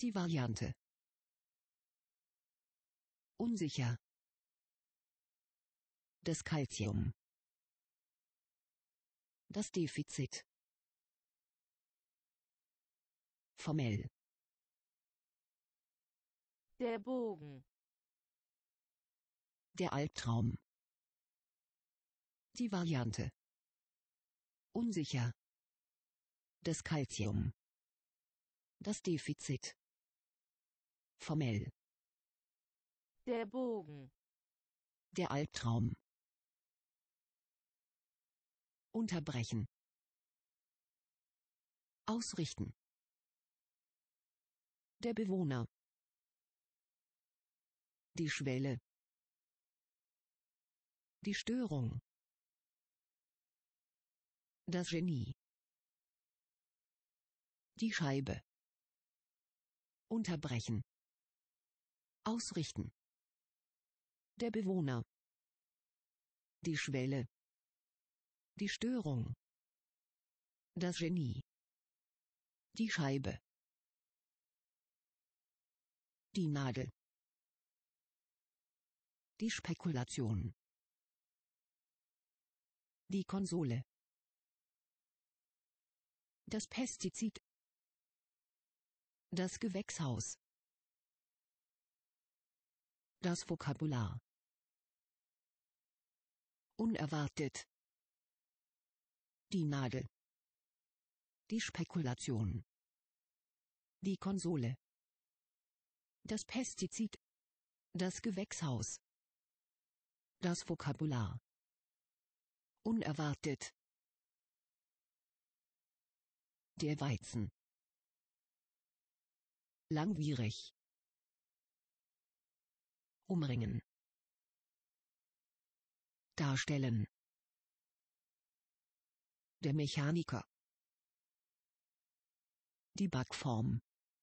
Die Variante. Unsicher. Das Calcium. Das Defizit. Formell. Der Bogen. Der Albtraum. Die Variante. Unsicher. Das Calcium. Das Defizit. Formell. Der Bogen. Der Albtraum. Unterbrechen. Ausrichten. Der Bewohner. Die Schwelle. Die Störung. Das Genie. Die Scheibe. Unterbrechen. Ausrichten. Der Bewohner. Die Schwelle. Die Störung. Das Genie. Die Scheibe. Die Nadel. Die Spekulation. Die Konsole. Das Pestizid. Das Gewächshaus. Das Vokabular. Unerwartet. Die Nadel. Die Spekulation. Die Konsole. Das Pestizid. Das Gewächshaus. Das Vokabular. Unerwartet. Der Weizen. Langwierig. Umringen. Darstellen. Der Mechaniker. Die Backform.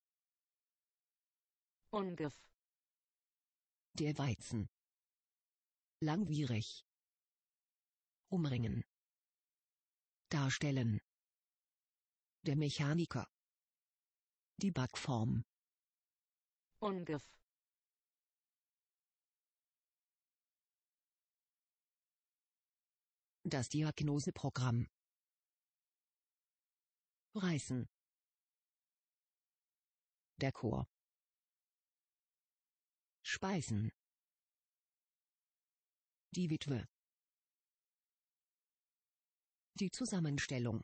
Ungef. Der Weizen. Langwierig. Umringen. Darstellen. Der Mechaniker. Die Backform. Ungef. Das Diagnoseprogramm. Reißen. Der Chor. Speisen. Die Witwe. Die Zusammenstellung.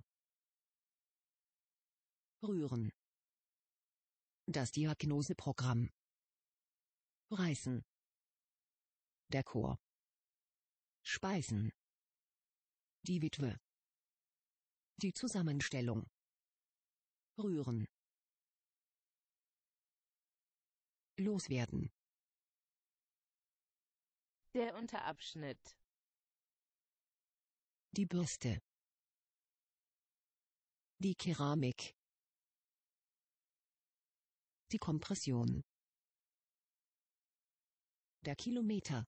Rühren. Das Diagnoseprogramm. Reißen. Der Chor. Speisen. Die Witwe. Die Zusammenstellung. Rühren. Loswerden. Der Unterabschnitt. Die Bürste. Die Keramik. Die Kompression. Der Kilometer.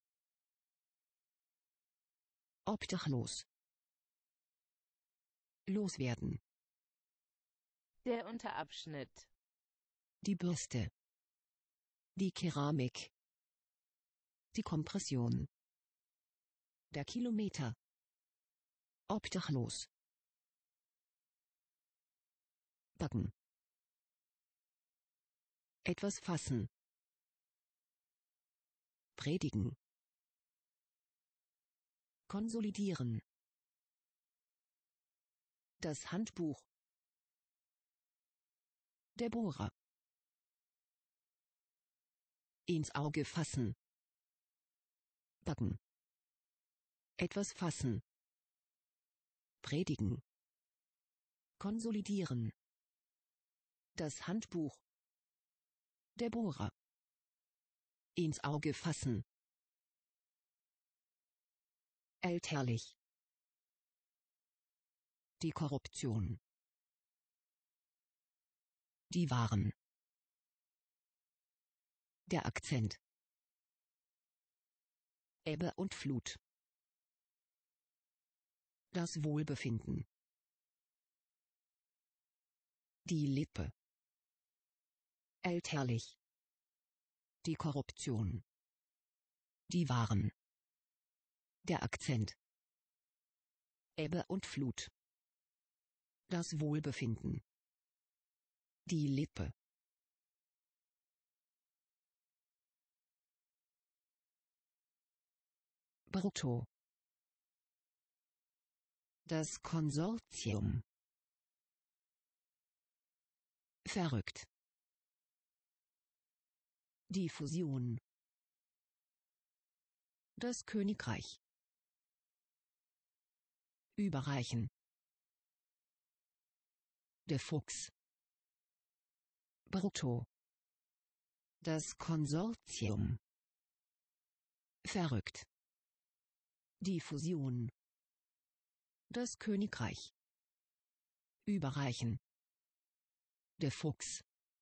Obdachlos. Loswerden. Der Unterabschnitt. Die Bürste. Die Keramik. Die Kompression. Der Kilometer. Obdachlos. Backen. Etwas fassen. Predigen. Konsolidieren. Das Handbuch. Der Bohrer. Ins Auge fassen. Backen. Etwas fassen. Predigen. Konsolidieren. Das Handbuch. Der Bohrer. Ins Auge fassen. Älterlich. Die Korruption. Die Waren. Der Akzent. Ebbe und Flut. Das Wohlbefinden. Die Lippe. Älterlich. Die Korruption. Die Waren. Der Akzent. Ebbe und Flut. Das Wohlbefinden. Die Lippe. Brutto. Das Konsortium. Verrückt. Die Fusion. Das Königreich. Überreichen. Der Fuchs. Brutto. Das Konsortium. Verrückt. Die Fusion. Das Königreich. Überreichen. Der Fuchs.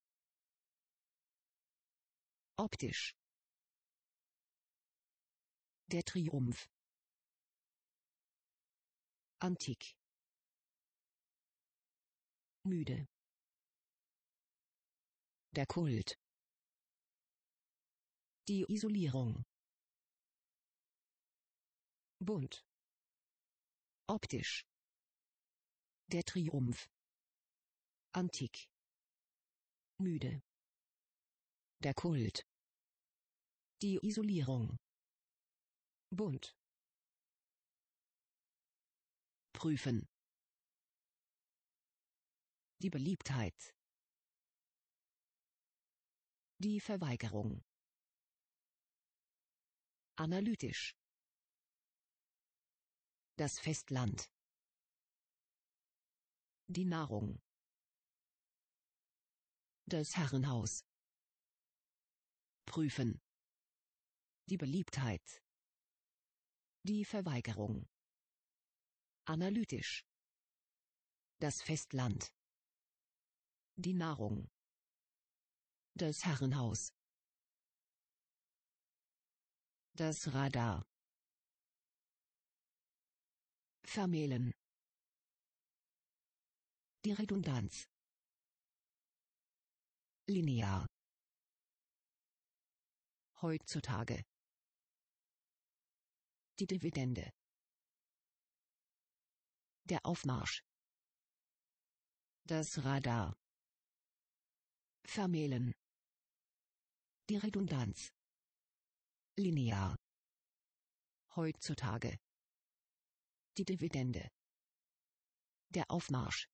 Optisch. Der Triumph. Antik. Müde. Der Kult. Die Isolierung. Bunt. Optisch. Der Triumph. Antik. Müde. Der Kult. Die Isolierung. Bunt. Prüfen. Die Beliebtheit. Die Verweigerung. Analytisch. Das Festland. Die Nahrung. Das Herrenhaus. Prüfen. Die Beliebtheit. Die Verweigerung. Analytisch. Das Festland. Die Nahrung. Das Herrenhaus. Das Radar. Vermählen. Die Redundanz. Linear. Heutzutage. Die Dividende. Der Aufmarsch. Das Radar. Vermählen. Die Redundanz. Linear. Heutzutage. Die Dividende. Der Aufmarsch.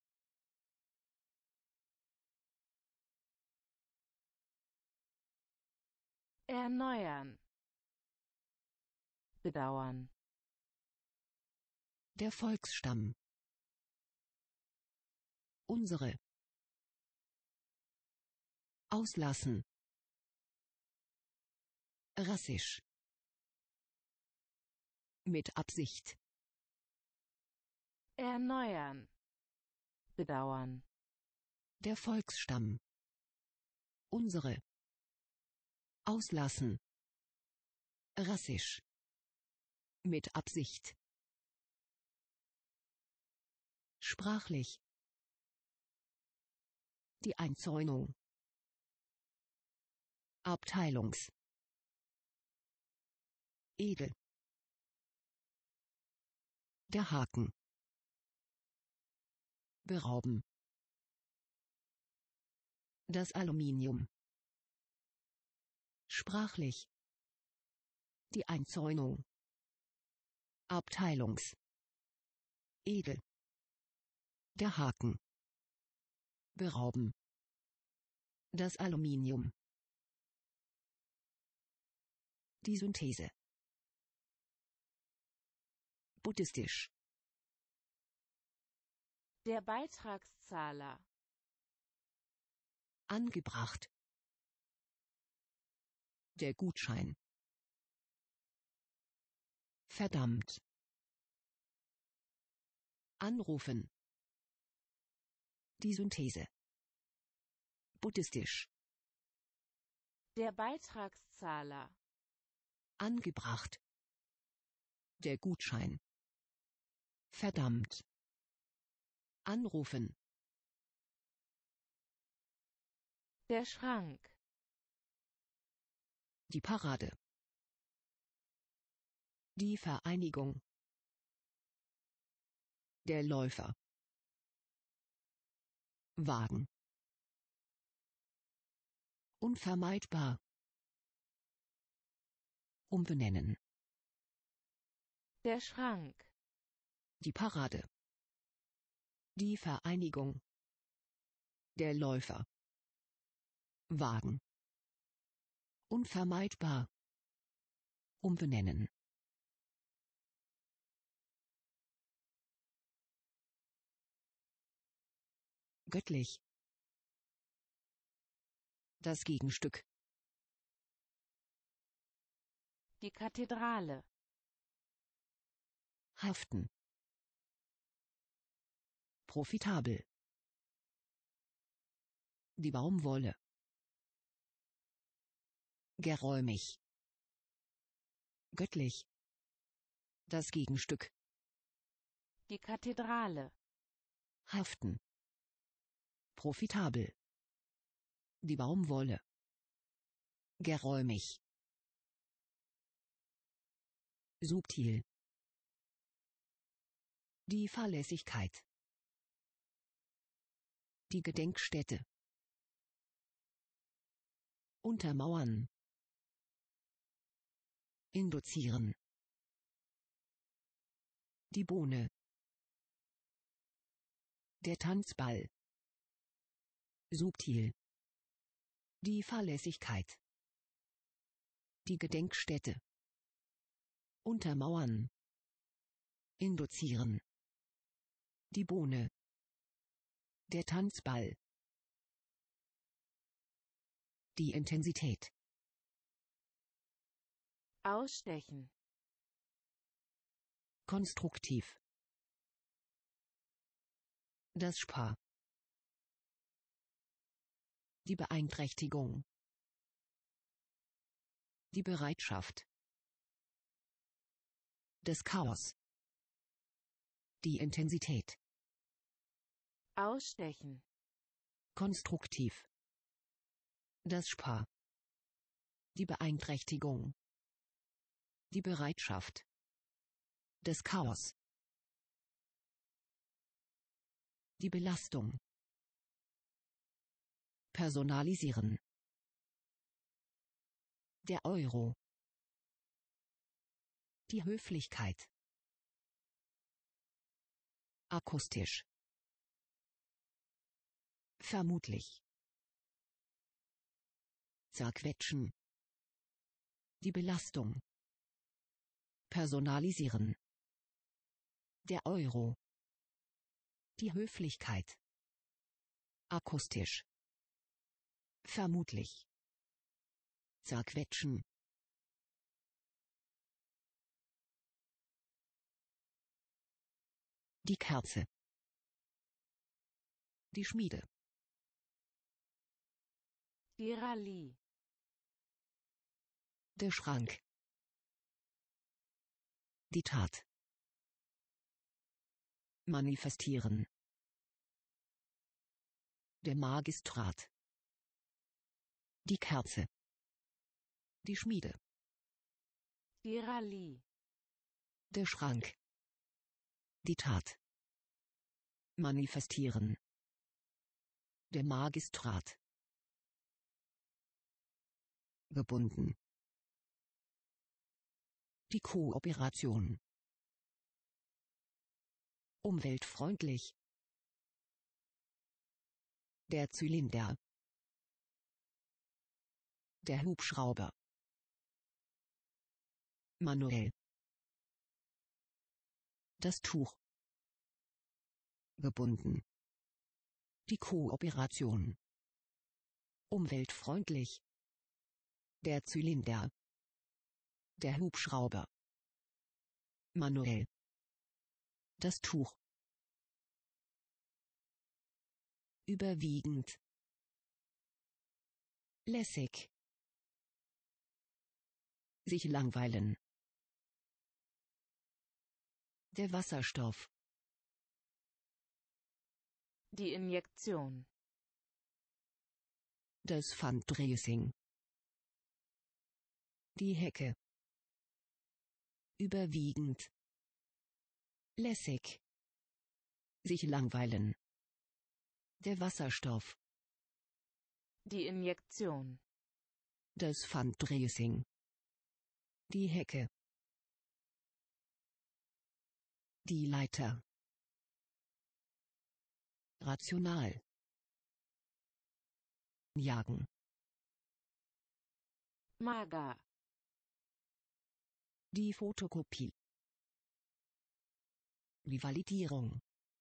Erneuern. Bedauern. Der Volksstamm. Unsere. Auslassen. Rassisch. Mit Absicht. Erneuern. Bedauern. Der Volksstamm. Unsere. Auslassen. Rassisch. Mit Absicht. Sprachlich. Die Einzäunung. Abteilungs. Edel. Der Haken. Berauben. Das Aluminium. Sprachlich. Die Einzäunung. Abteilungs. Edel. Der Haken. Berauben. Das Aluminium. Die Synthese. Buddhistisch. Der Beitragszahler. Angebracht. Der Gutschein. Verdammt. Anrufen. Die Synthese. Buddhistisch. Der Beitragszahler. Angebracht. Der Gutschein. Verdammt. Anrufen. Der Schrank. Die Parade. Die Vereinigung. Der Läufer. Wagen. Unvermeidbar. Umbenennen. Der Schrank. Die Parade. Die Vereinigung. Der Läufer. Wagen. Unvermeidbar. Umbenennen. Göttlich. Das Gegenstück. Die Kathedrale. Haften. Profitabel. Die Baumwolle. Geräumig. Göttlich. Das Gegenstück. Die Kathedrale. Haften. Profitabel. Die Baumwolle. Geräumig. Subtil. Die Fahrlässigkeit. Die Gedenkstätte. Untermauern. Induzieren. Die Bohne. Der Tanzball. Subtil. Die Fahrlässigkeit. Die Gedenkstätte. Untermauern. Induzieren. Die Bohne. Der Tanzball. Die Intensität. Ausstechen. Konstruktiv. Das Spar. Die Beeinträchtigung. Die Bereitschaft. Das Chaos. Die Intensität. Ausstechen. Konstruktiv. Das Spar. Die Beeinträchtigung. Die Bereitschaft. Das Chaos. Die Belastung. Personalisieren. Der Euro. Die Höflichkeit. Akustisch. Vermutlich. Zerquetschen. Die Belastung. Personalisieren. Der Euro. Die Höflichkeit. Akustisch. Vermutlich. Zerquetschen. Die Kerze. Die Schmiede. Die Rallye. Der Schrank. Die Tat. Manifestieren. Der Magistrat. Die Kerze. Die Schmiede. Die Rallye. Der Schrank. Die Tat. Manifestieren. Der Magistrat. Gebunden. Die Kooperation. Umweltfreundlich. Der Zylinder. Der Hubschrauber. Manuell. Das Tuch. Gebunden. Die Kooperation. Umweltfreundlich. Der Zylinder. Der Hubschrauber. Manuell. Das Tuch. Überwiegend. Lässig. Sich langweilen. Der Wasserstoff. Die Injektion. Das Fundraising. Die Hecke. Überwiegend. Lässig. Sich langweilen. Der Wasserstoff. Die Injektion. Das Fundraising. Die Hecke. Die Leiter. Rational. Jagen. Mager. Die Fotokopie. Die Validierung.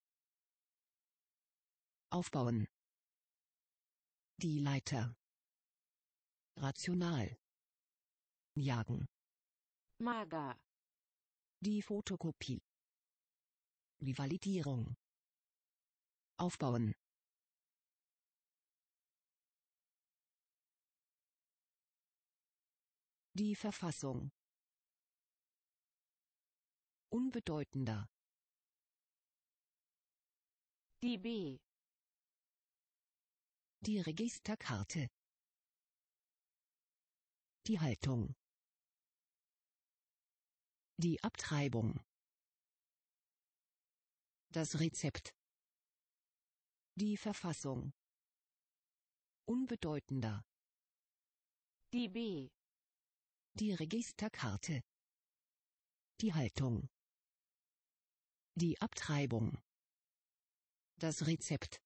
Aufbauen. Die Leiter. Rational. Jagen. Mager. Die Fotokopie. Die Validierung. Aufbauen. Die Verfassung. Unbedeutender. Die B. Die Registerkarte. Die Haltung. Die Abtreibung. Das Rezept. Die Verfassung. Unbedeutender. Die B. Die Registerkarte. Die Haltung. Die Abtreibung. Das Rezept.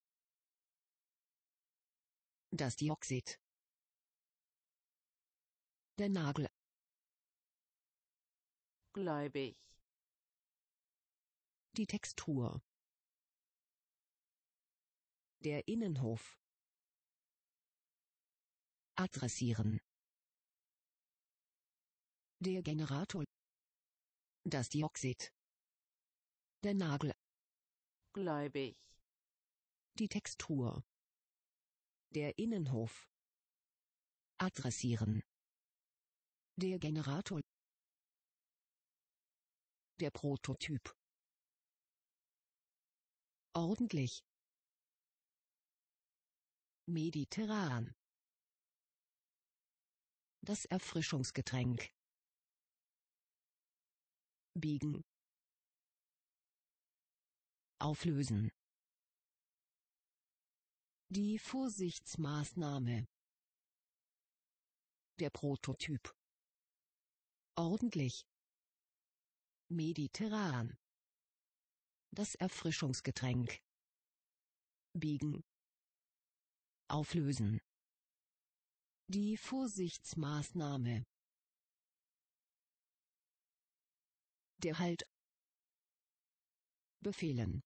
Das Dioxid. Der Nagel. Gläubig. Die Textur. Der Innenhof. Adressieren. Der Generator. Das Dioxid. Der Nagel. Gläubig. Die Textur. Der Innenhof. Adressieren. Der Generator. Der Prototyp. Ordentlich. Mediterran. Das Erfrischungsgetränk. Biegen. Auflösen. Die Vorsichtsmaßnahme. Der Prototyp. Ordentlich. Mediterran. Das Erfrischungsgetränk. Biegen. Auflösen. Die Vorsichtsmaßnahme. Der Halt. Befehlen.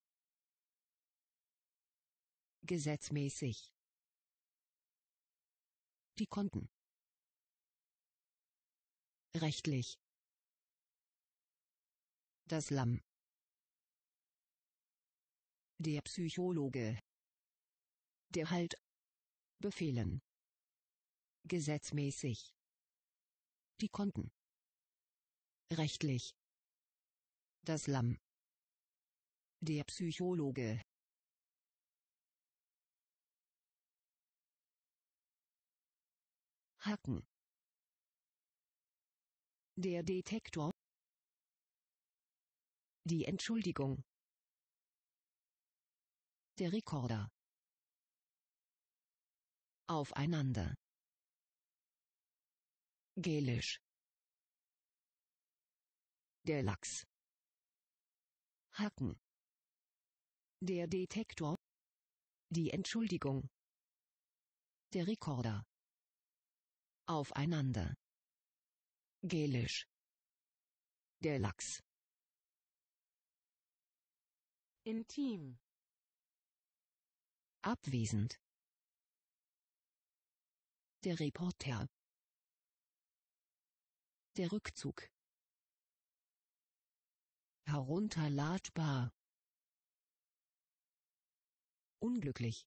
Gesetzmäßig. Die Konten. Rechtlich. Das Lamm. Der Psychologe. Der Halt. Befehlen. Gesetzmäßig. Die Konten. Rechtlich. Das Lamm. Der Psychologe. Haken. Der Detektor. Die Entschuldigung. Der Rekorder. Aufeinander. Gelisch. Der Lachs. Haken. Der Detektor. Die Entschuldigung. Der Rekorder. Aufeinander. Gelisch. Der Lachs. Intim. Abwesend. Der Reporter. Der Rückzug. Herunterladbar. Unglücklich.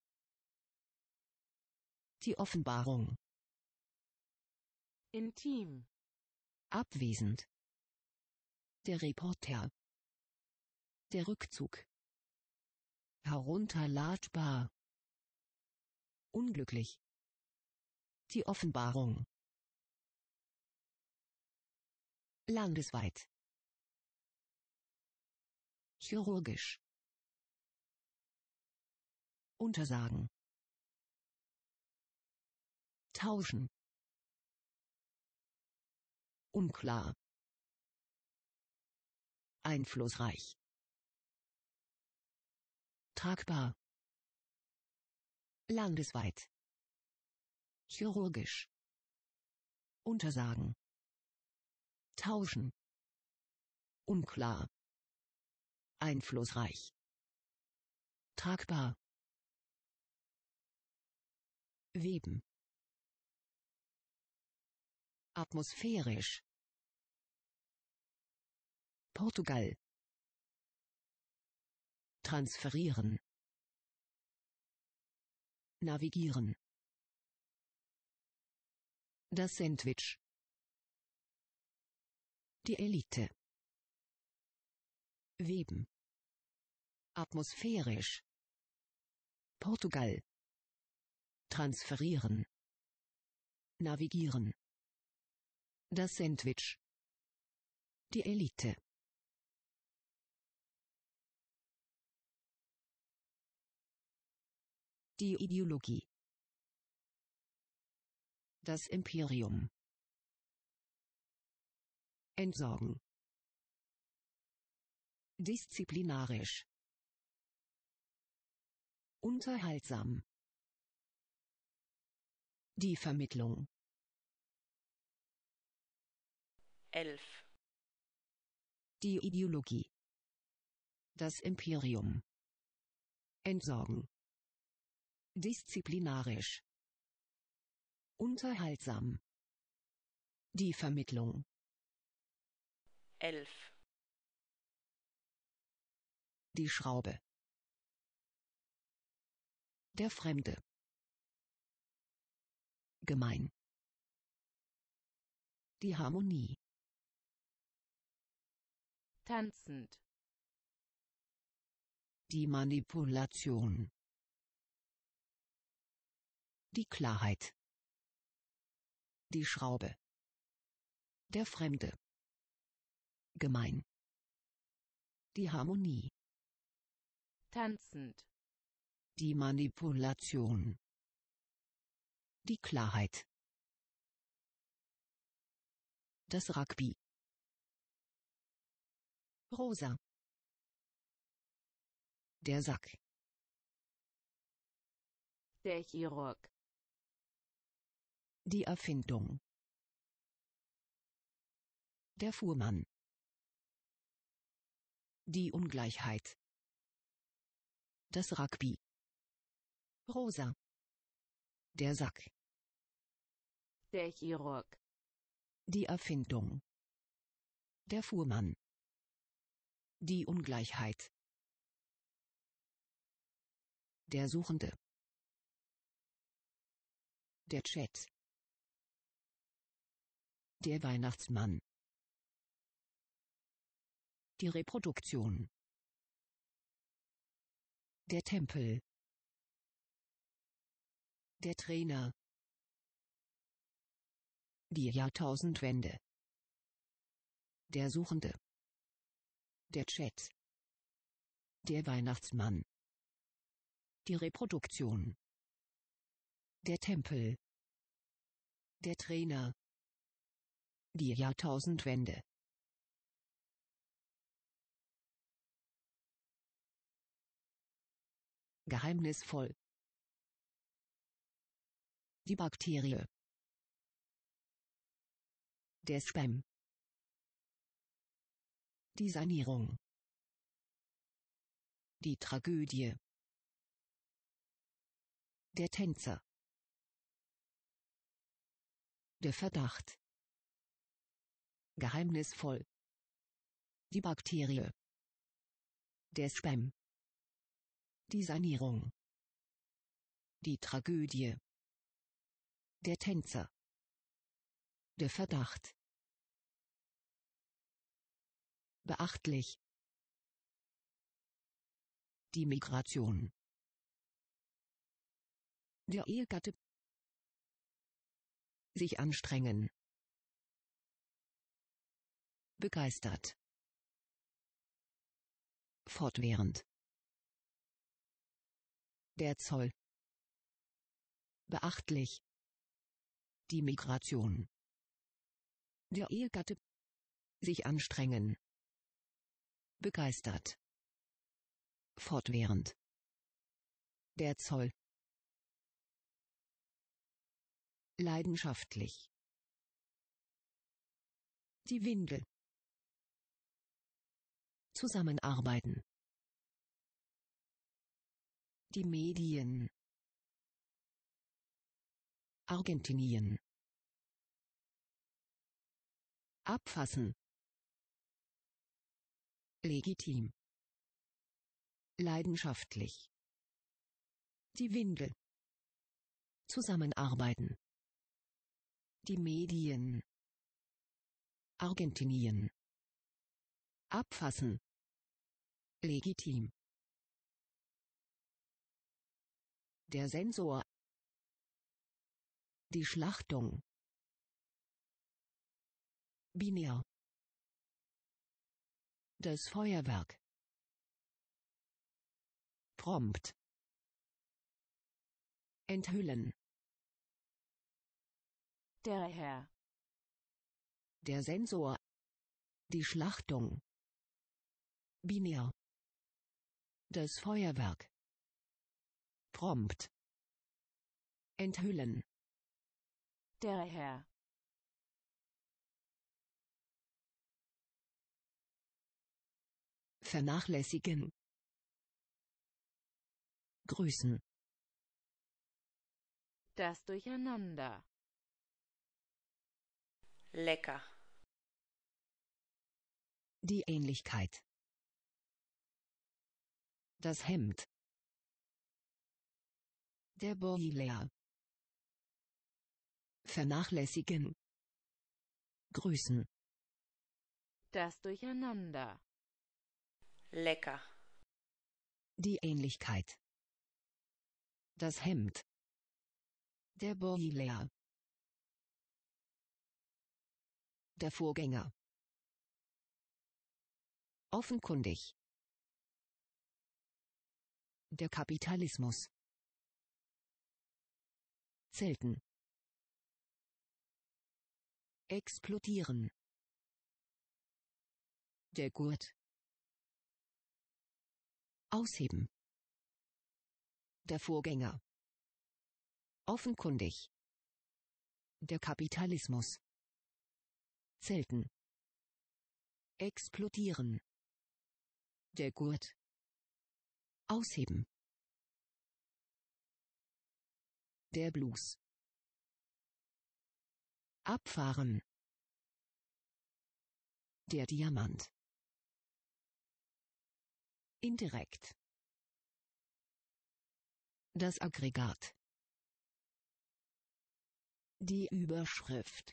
Die Offenbarung. Intim. Abwesend. Der Reporter. Der Rückzug. Herunterladbar. Unglücklich. Die Offenbarung. Landesweit. Chirurgisch. Untersagen. Tauschen. Unklar. Einflussreich. Tragbar. Landesweit. Chirurgisch. Untersagen. Tauschen. Unklar. Einflussreich. Tragbar. Weben. Atmosphärisch. Portugal. Transferieren. Navigieren. Das Sandwich. Die Elite. Weben. Atmosphärisch. Portugal. Transferieren. Navigieren. Das Sandwich. Die Elite. Die Ideologie. Das Imperium. Entsorgen. Disziplinarisch. Unterhaltsam. Die Vermittlung. 11. Die Ideologie. Das Imperium. Entsorgen. Disziplinarisch. Unterhaltsam. Die Vermittlung. 11. Die Schraube. Der Fremde. Gemein. Die Harmonie. Tanzend. Die Manipulation. Die Klarheit. Die Schraube. Der Fremde. Gemein. Die Harmonie. Tanzend. Die Manipulation. Die Klarheit. Das Rugby. Rosa. Der Sack. Der Chirurg. Die Erfindung. Der Fuhrmann. Die Ungleichheit. Das Rugby. Rosa. Der Sack. Der Chirurg. Die Erfindung. Der Fuhrmann. Die Ungleichheit. Der Suchende. Der Chat. Der Weihnachtsmann. Die Reproduktion. Der Tempel. Der Trainer. Die Jahrtausendwende. Der Suchende. Der Chat. Der Weihnachtsmann. Die Reproduktion. Der Tempel. Der Trainer. Die Jahrtausendwende. Geheimnisvoll. Die Bakterie. Der Spam. Die Sanierung. Die Tragödie. Der Tänzer. Der Verdacht. Geheimnisvoll. Die Bakterie. Der Spam. Die Sanierung. Die Tragödie. Der Tänzer. Der Verdacht. Beachtlich. Die Migration. Der Ehegatte. Sich anstrengen. Begeistert. Fortwährend. Der Zoll. Beachtlich. Die Migration. Der Ehegatte. Sich anstrengen. Begeistert. Fortwährend. Der Zoll. Leidenschaftlich. Die Windel. Zusammenarbeiten. Die Medien. Argentinien. Abfassen. Legitim. Leidenschaftlich. Die Windel. Zusammenarbeiten. Die Medien. Argentinien. Abfassen. Legitim. Der Sensor. Die Schlachtung. Binär. Das Feuerwerk. Prompt. Enthüllen. Der Herr. Der Sensor. Die Schlachtung. Binär. Das Feuerwerk. Prompt. Enthüllen. Der Herr. Vernachlässigen. Grüßen. Das Durcheinander. Lecker. Die Ähnlichkeit. Das Hemd. Der Boiler. Vernachlässigen. Grüßen. Das Durcheinander. Lecker. Die Ähnlichkeit. Das Hemd. Der Boiler. Der Vorgänger. Offenkundig. Der Kapitalismus. Zelten. Explodieren. Der Gurt. Ausheben. Der Vorgänger. Offenkundig. Der Kapitalismus. Zelten. Explodieren. Der Gurt. Ausheben. Der Blues. Abfahren. Der Diamant. Indirekt. Das Aggregat. Die Überschrift.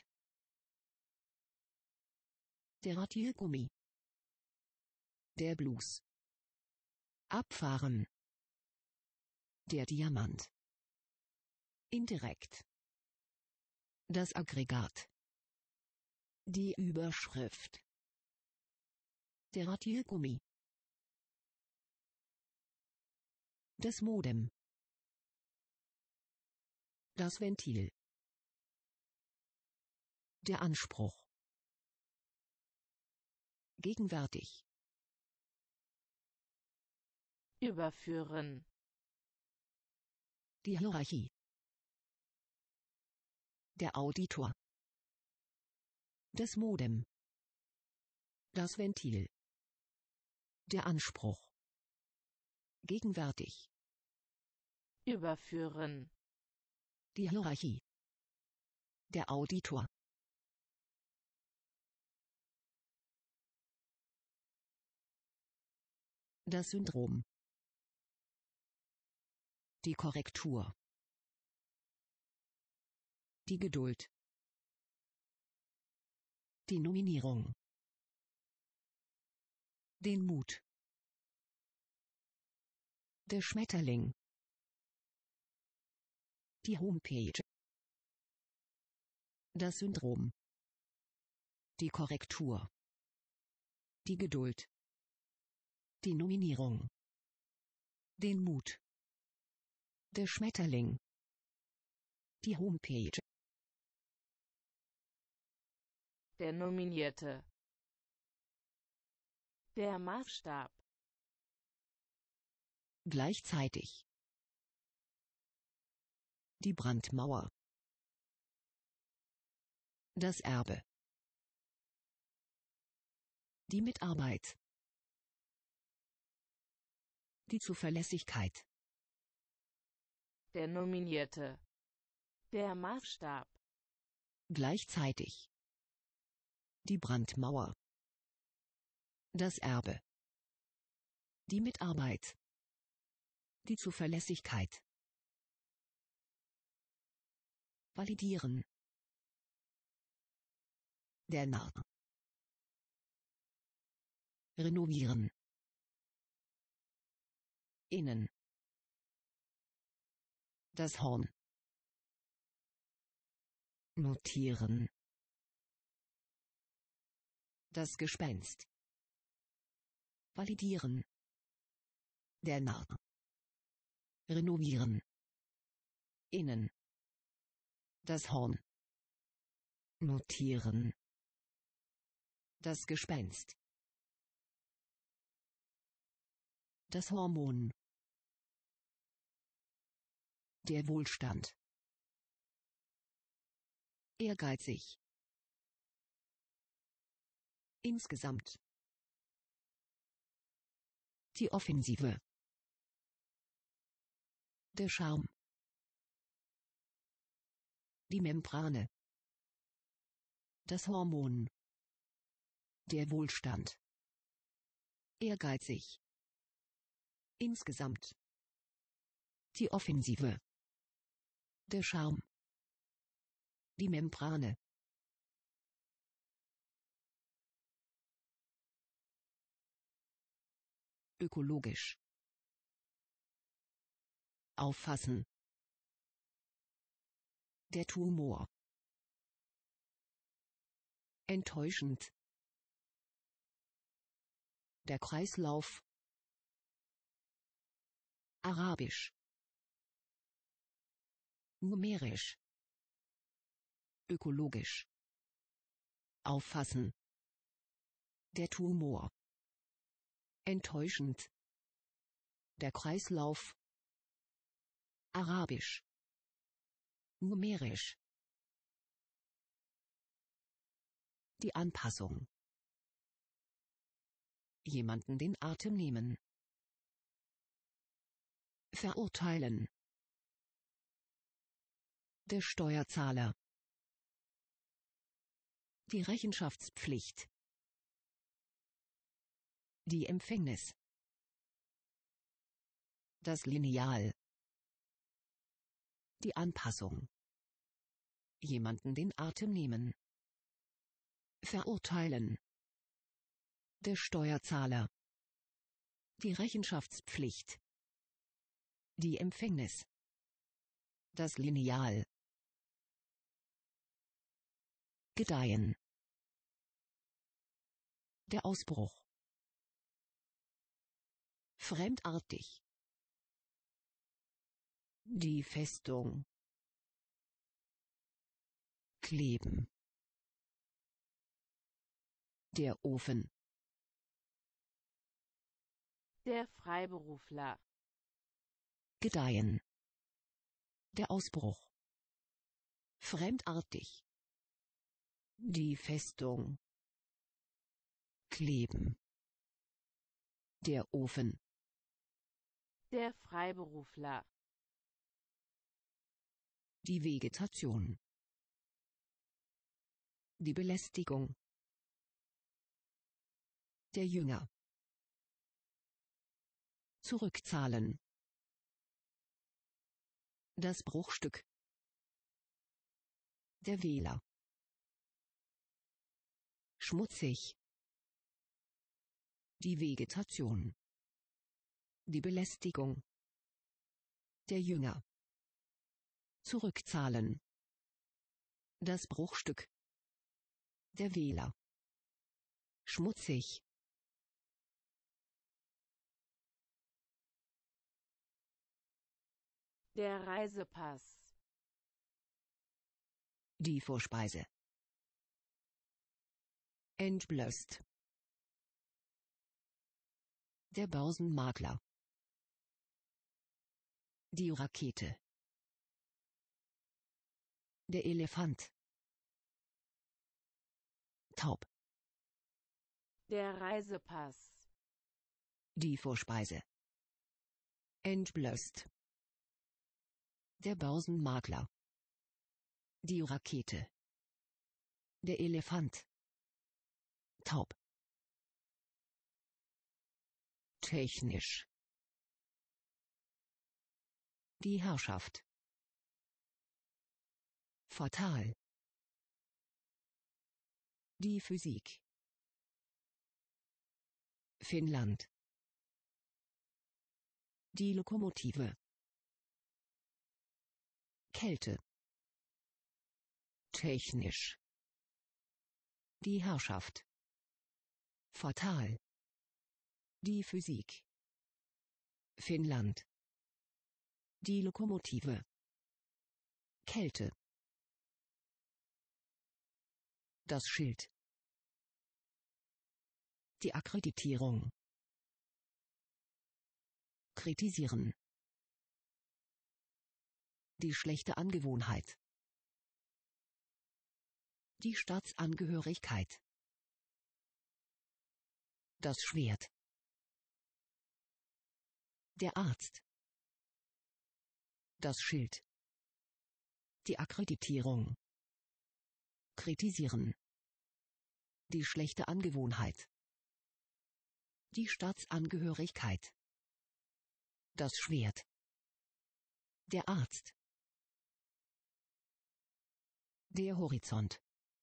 Der Radiergummi. Der Blues. Abfahren. Der Diamant. Indirekt. Das Aggregat. Die Überschrift. Der Radiergummi. Das Modem. Das Ventil. Der Anspruch. Gegenwärtig. Überführen. Die Hierarchie. Der Auditor. Das Modem. Das Ventil. Der Anspruch. Gegenwärtig. Überführen. Die Hierarchie. Der Auditor. Das Syndrom. Die Korrektur. Die Geduld. Die Nominierung. Den Mut. Der Schmetterling. Die Homepage. Das Syndrom. Die Korrektur. Die Geduld. Die Nominierung. Den Mut. Der Schmetterling. Die Homepage. Der Nominierte. Der Maßstab. Gleichzeitig. Die Brandmauer. Das Erbe. Die Mitarbeit. Die Zuverlässigkeit. Der Nominierte. Der Maßstab. Gleichzeitig. Die Brandmauer. Das Erbe. Die Mitarbeit. Die Zuverlässigkeit. Validieren. Der Narr. Renovieren. Innen. Das Horn. Notieren. Das Gespenst. Validieren. Der Narr. Renovieren. Innen. Das Horn. Notieren. Das Gespenst. Das Hormon. Der Wohlstand. Ehrgeizig. Insgesamt. Die Offensive. Der Charme. Die Membrane. Das Hormon. Der Wohlstand. Ehrgeizig. Insgesamt. Die Offensive. Der Charme. Die Membrane. Ökologisch. Auffassen. Der Tumor. Enttäuschend. Der Kreislauf. Arabisch. Numerisch. Ökologisch. Auffassen. Der Tumor. Enttäuschend. Der Kreislauf. Arabisch. Numerisch. Die Anpassung. Jemanden den Atem nehmen. Verurteilen. Der Steuerzahler. Die Rechenschaftspflicht. Die Empfängnis. Das Lineal. Die Anpassung. Jemanden den Atem nehmen. Verurteilen. Der Steuerzahler. Die Rechenschaftspflicht. Die Empfängnis. Das Lineal. Gedeihen. Der Ausbruch. Fremdartig. Die Festung. Kleben. Der Ofen. Der Freiberufler. Gedeihen. Der Ausbruch. Fremdartig. Die Festung. Kleben. Der Ofen. Der Freiberufler. Die Vegetation. Die Belästigung. Der Jünger. Zurückzahlen. Das Bruchstück. Der Wähler. Schmutzig. Die Vegetation. Die Belästigung. Der Jünger. Zurückzahlen. Das Bruchstück. Der Wähler. Schmutzig. Der Reisepass. Die Vorspeise. Entblößt. Der Börsenmakler. Die Rakete. Der Elefant. Taub. Der Reisepass. Die Vorspeise. Entblößt. Der Börsenmakler. Die Rakete. Der Elefant. Taub. Technisch. Die Herrschaft. Fatal. Die Physik. Finnland. Die Lokomotive. Kälte. Technisch. Die Herrschaft. Fatal. Die Physik. Finnland. Die Lokomotive. Kälte. Das Schild. Die Akkreditierung. Kritisieren. Die schlechte Angewohnheit. Die Staatsangehörigkeit. Das Schwert. Der Arzt. Das Schild. Die Akkreditierung. Kritisieren. Die schlechte Angewohnheit. Die Staatsangehörigkeit. Das Schwert. Der Arzt. Der Horizont.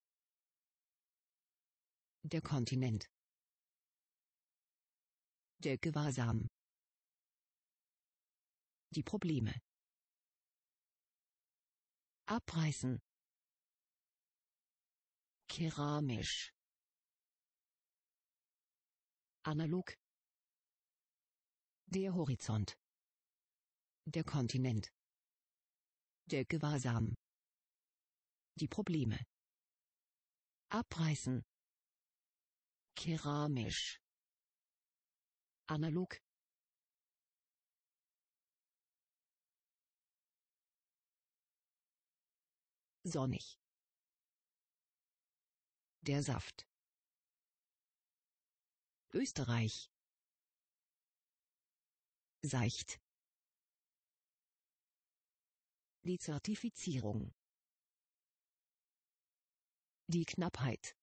Der Kontinent. Der Gewahrsam. Die Probleme. Abreißen. Keramisch. Analog. Der Horizont. Der Kontinent. Der Gewahrsam. Die Probleme. Abreißen. Keramisch. Analog. Sonnig. Der Saft. Österreich. Seicht. Die Zertifizierung. Die Knappheit.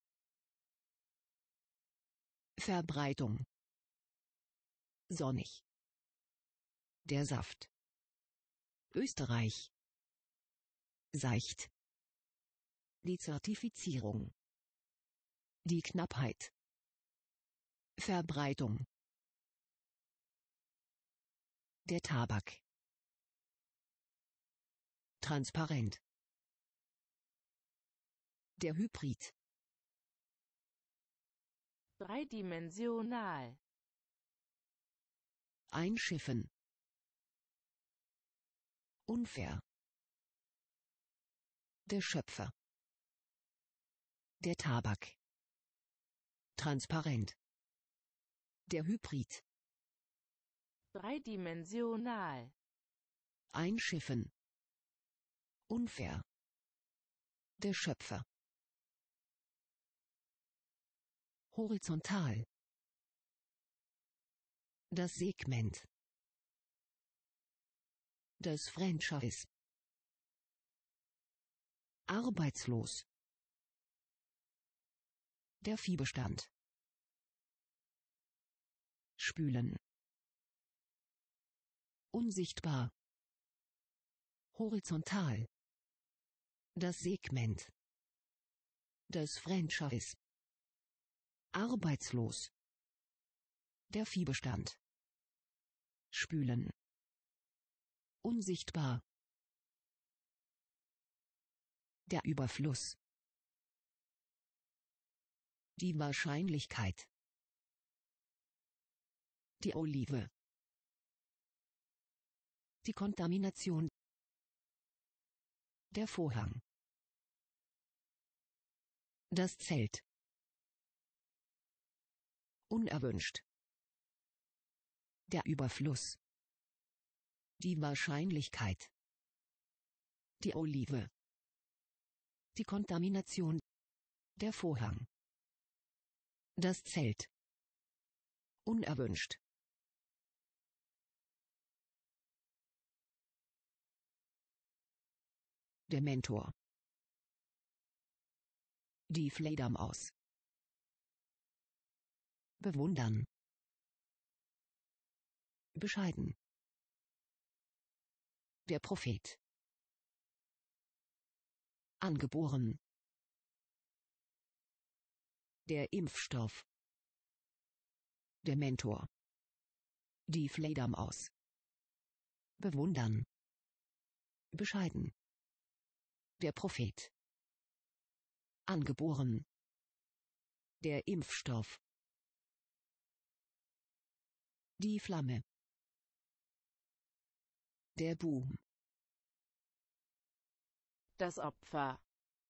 Verbreitung. Sonnig. Der Saft. Österreich. Seicht. Die Zertifizierung. Die Knappheit. Verbreitung. Der Tabak. Transparent. Der Hybrid. Dreidimensional. Einschiffen. Unfair. Der Schöpfer. Der Tabak. Transparent. Der Hybrid. Dreidimensional. Einschiffen. Unfair. Der Schöpfer. Horizontal. Das Segment. Das Franchise. Arbeitslos. Der Viehbestand. Spülen. Unsichtbar. Horizontal. Das Segment. Das Franchise. Arbeitslos. Der Viehbestand. Spülen. Unsichtbar. Der Überfluss. Die Wahrscheinlichkeit. Die Olive. Die Kontamination. Der Vorhang. Das Zelt. Unerwünscht. Der Überfluss. Die Wahrscheinlichkeit. Die Olive. Die Kontamination. Der Vorhang. Das Zelt. Unerwünscht. Der Mentor. Die Fledermaus. Bewundern. Bescheiden. Der Prophet. Angeboren. Der Impfstoff. Der Mentor. Die Fledermaus. Bewundern. Bescheiden. Der Prophet. Angeboren. Der Impfstoff. Die Flamme. Der Boom. Das Opfer.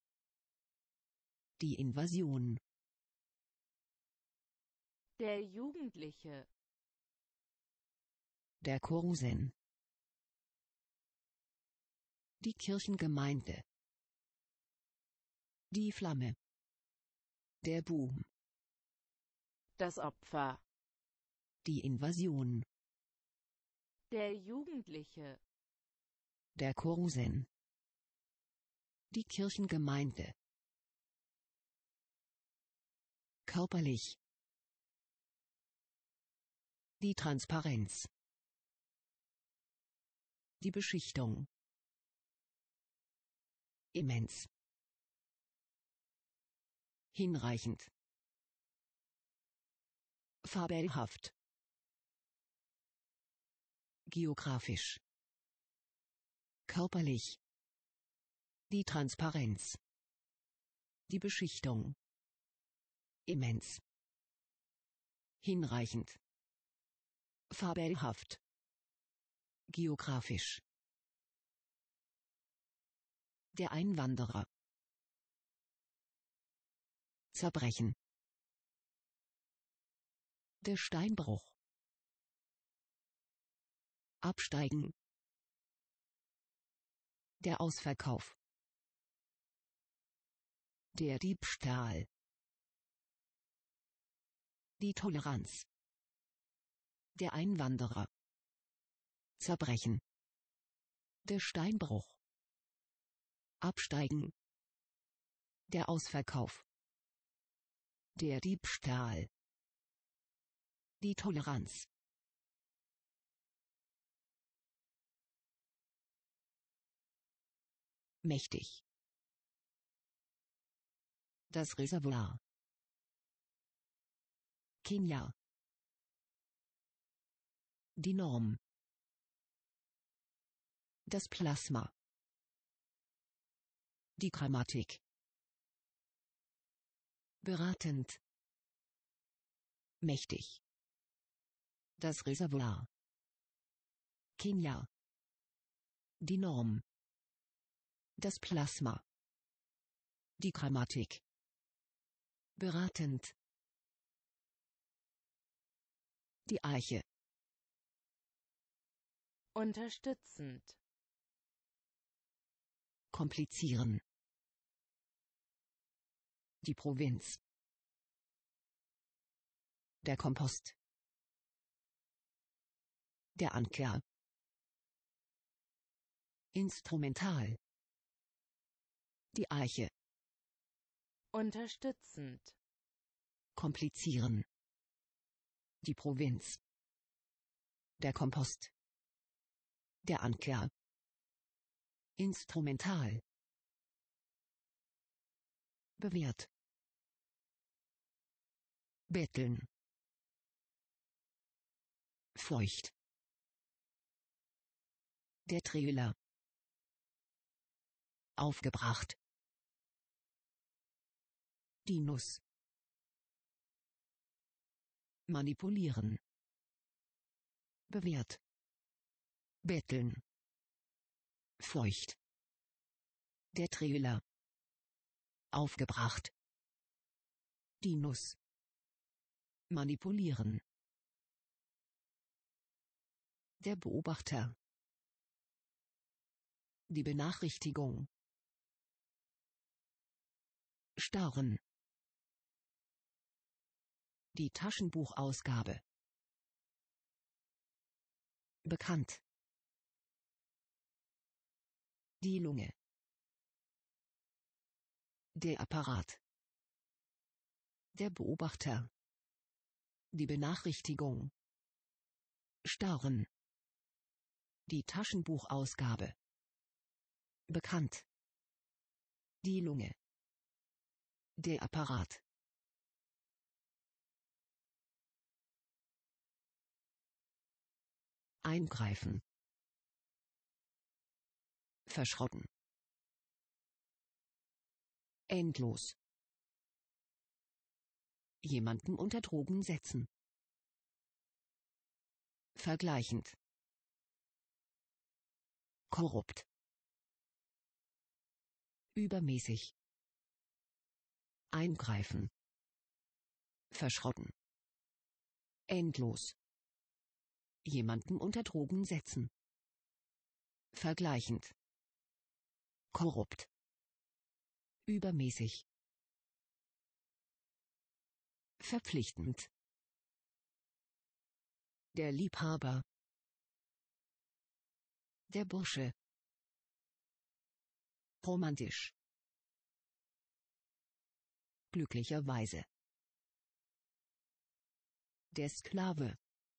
Die Invasion. Der Jugendliche. Der Chorusen. Die Kirchengemeinde. Die Flamme. Der Boom. Das Opfer. Die Invasion. Der Jugendliche. Der Chorusen. Die Kirchengemeinde. Körperlich. Die Transparenz. Die Beschichtung. Immens. Hinreichend. Fabelhaft. Geografisch. Körperlich. Die Transparenz. Die Beschichtung. Immens. Hinreichend. Fabelhaft. Geografisch. Der Einwanderer. Zerbrechen. Der Steinbruch. Absteigen. Der Ausverkauf. Der Diebstahl. Die Toleranz. Der Einwanderer. Zerbrechen. Der Steinbruch. Absteigen. Der Ausverkauf. Der Diebstahl. Die Toleranz. Mächtig. Das Reservoir. Kenia. Die Norm. Das Plasma. Die Grammatik. Beratend. Mächtig. Das Reservoir. Kenia. Die Norm. Das Plasma. Die Grammatik. Beratend. Die Eiche. Unterstützend. Komplizieren. Die Provinz. Der Kompost. Der Anker. Instrumental. Die Eiche. Unterstützend. Komplizieren. Die Provinz. Der Kompost. Der Anker. Instrumental. Bewährt. Betteln. Feucht. Der Trailer. Aufgebracht. Die Nuss. Manipulieren. Bewährt. Betteln. Feucht. Der Trailer. Aufgebracht. Die Nuss. Manipulieren. Der Beobachter. Die Benachrichtigung. Starren. Die Taschenbuchausgabe. Bekannt. Die Lunge. Der Apparat. Der Beobachter. Die Benachrichtigung. Starren. Die Taschenbuchausgabe. Bekannt. Die Lunge. Der Apparat. Eingreifen. Verschrotten. Endlos. Jemanden unter Drogen setzen. Vergleichend. Korrupt. Übermäßig. Eingreifen. Verschrotten. Endlos. Jemanden unter Drogen setzen. Vergleichend. Korrupt. Übermäßig. Verpflichtend. Der Liebhaber. Der Bursche. Romantisch. Glücklicherweise. Der Sklave.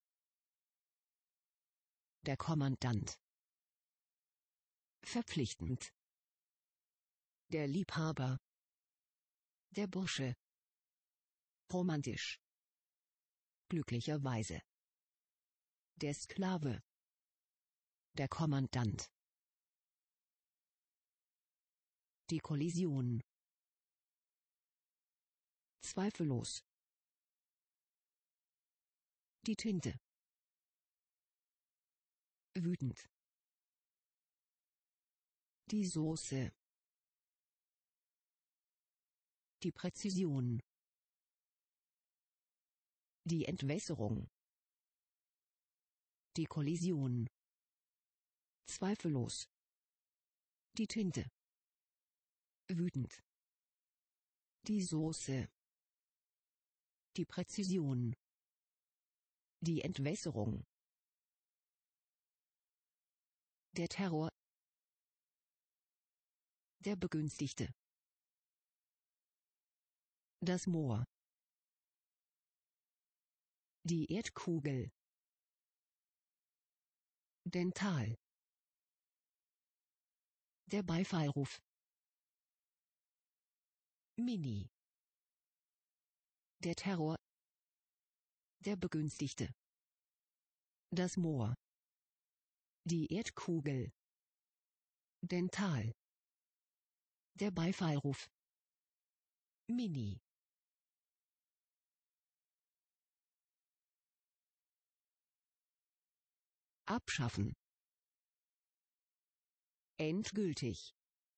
Der Kommandant. Verpflichtend. Der Liebhaber. Der Bursche. Romantisch. Glücklicherweise. Der Sklave. Der Kommandant. Die Kollision. Zweifellos. Die Tinte. Wütend. Die Soße. Die Präzision. Die Entwässerung. Die Kollision. Zweifellos. Die Tinte. Wütend. Die Soße. Die Präzision. Die Entwässerung. Der Terror. Der Begünstigte. Das Moor. Die Erdkugel. Dental. Der Beifallruf. Mini. Der Terror. Der Begünstigte. Das Moor. Die Erdkugel. Dental. Der Beifallruf. Mini. Abschaffen. Endgültig.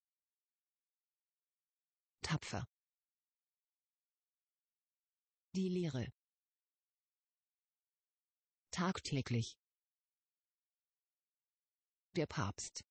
Tapfer. Die Lehre. Tagtäglich. Der Papst.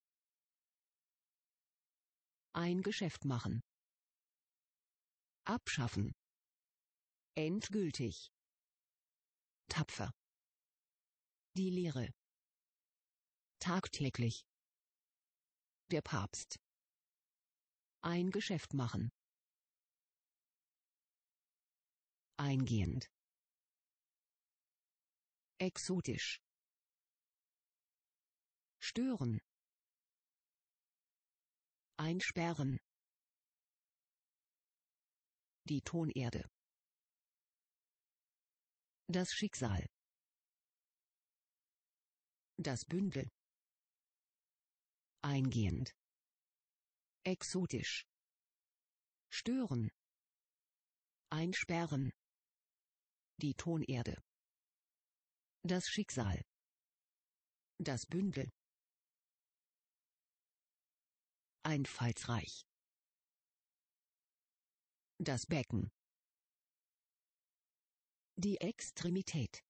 Ein Geschäft machen. Abschaffen. Endgültig. Tapfer. Die Lehre. Tagtäglich. Der Papst. Ein Geschäft machen. Eingehend. Exotisch. Stören. Einsperren. Die Tonerde. Das Schicksal. Das Bündel. Eingehend. Exotisch. Stören. Einsperren. Die Tonerde. Das Schicksal. Das Bündel. Einfallsreich. Das Becken. Die Extremität.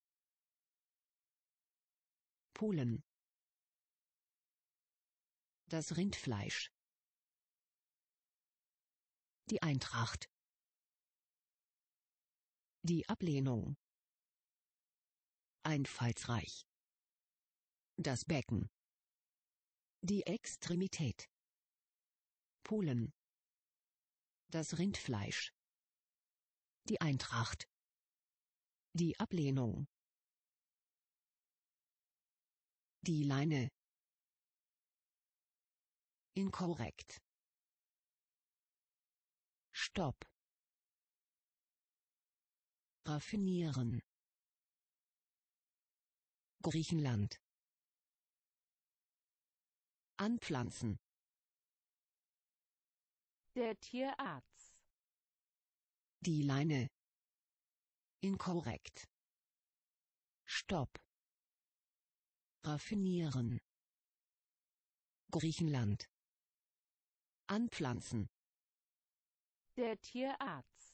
Polen. Das Rindfleisch. Die Eintracht. Die Ablehnung. Einfallsreich. Das Becken. Die Extremität. Polen. Das Rindfleisch. Die Eintracht. Die Ablehnung. Die Leine. Inkorrekt. Stopp. Raffinieren. Griechenland. Anpflanzen. Der Tierarzt. Die Leine. Inkorrekt. Stopp. Raffinieren. Griechenland. Anpflanzen. Der Tierarzt.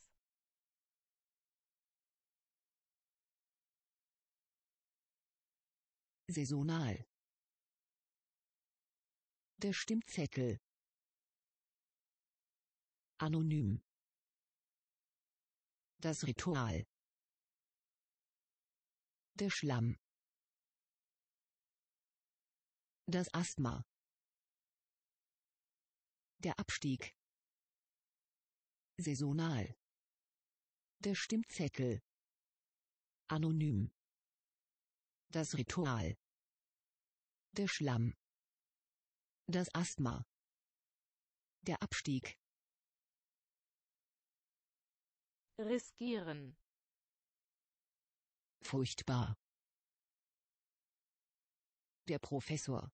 Saisonal. Der Stimmzettel. Anonym. Das Ritual. Der Schlamm. Das Asthma. Der Abstieg. Saisonal. Der Stimmzettel. Anonym. Das Ritual. Der Schlamm. Das Asthma. Der Abstieg. Riskieren. Furchtbar. Der Professor.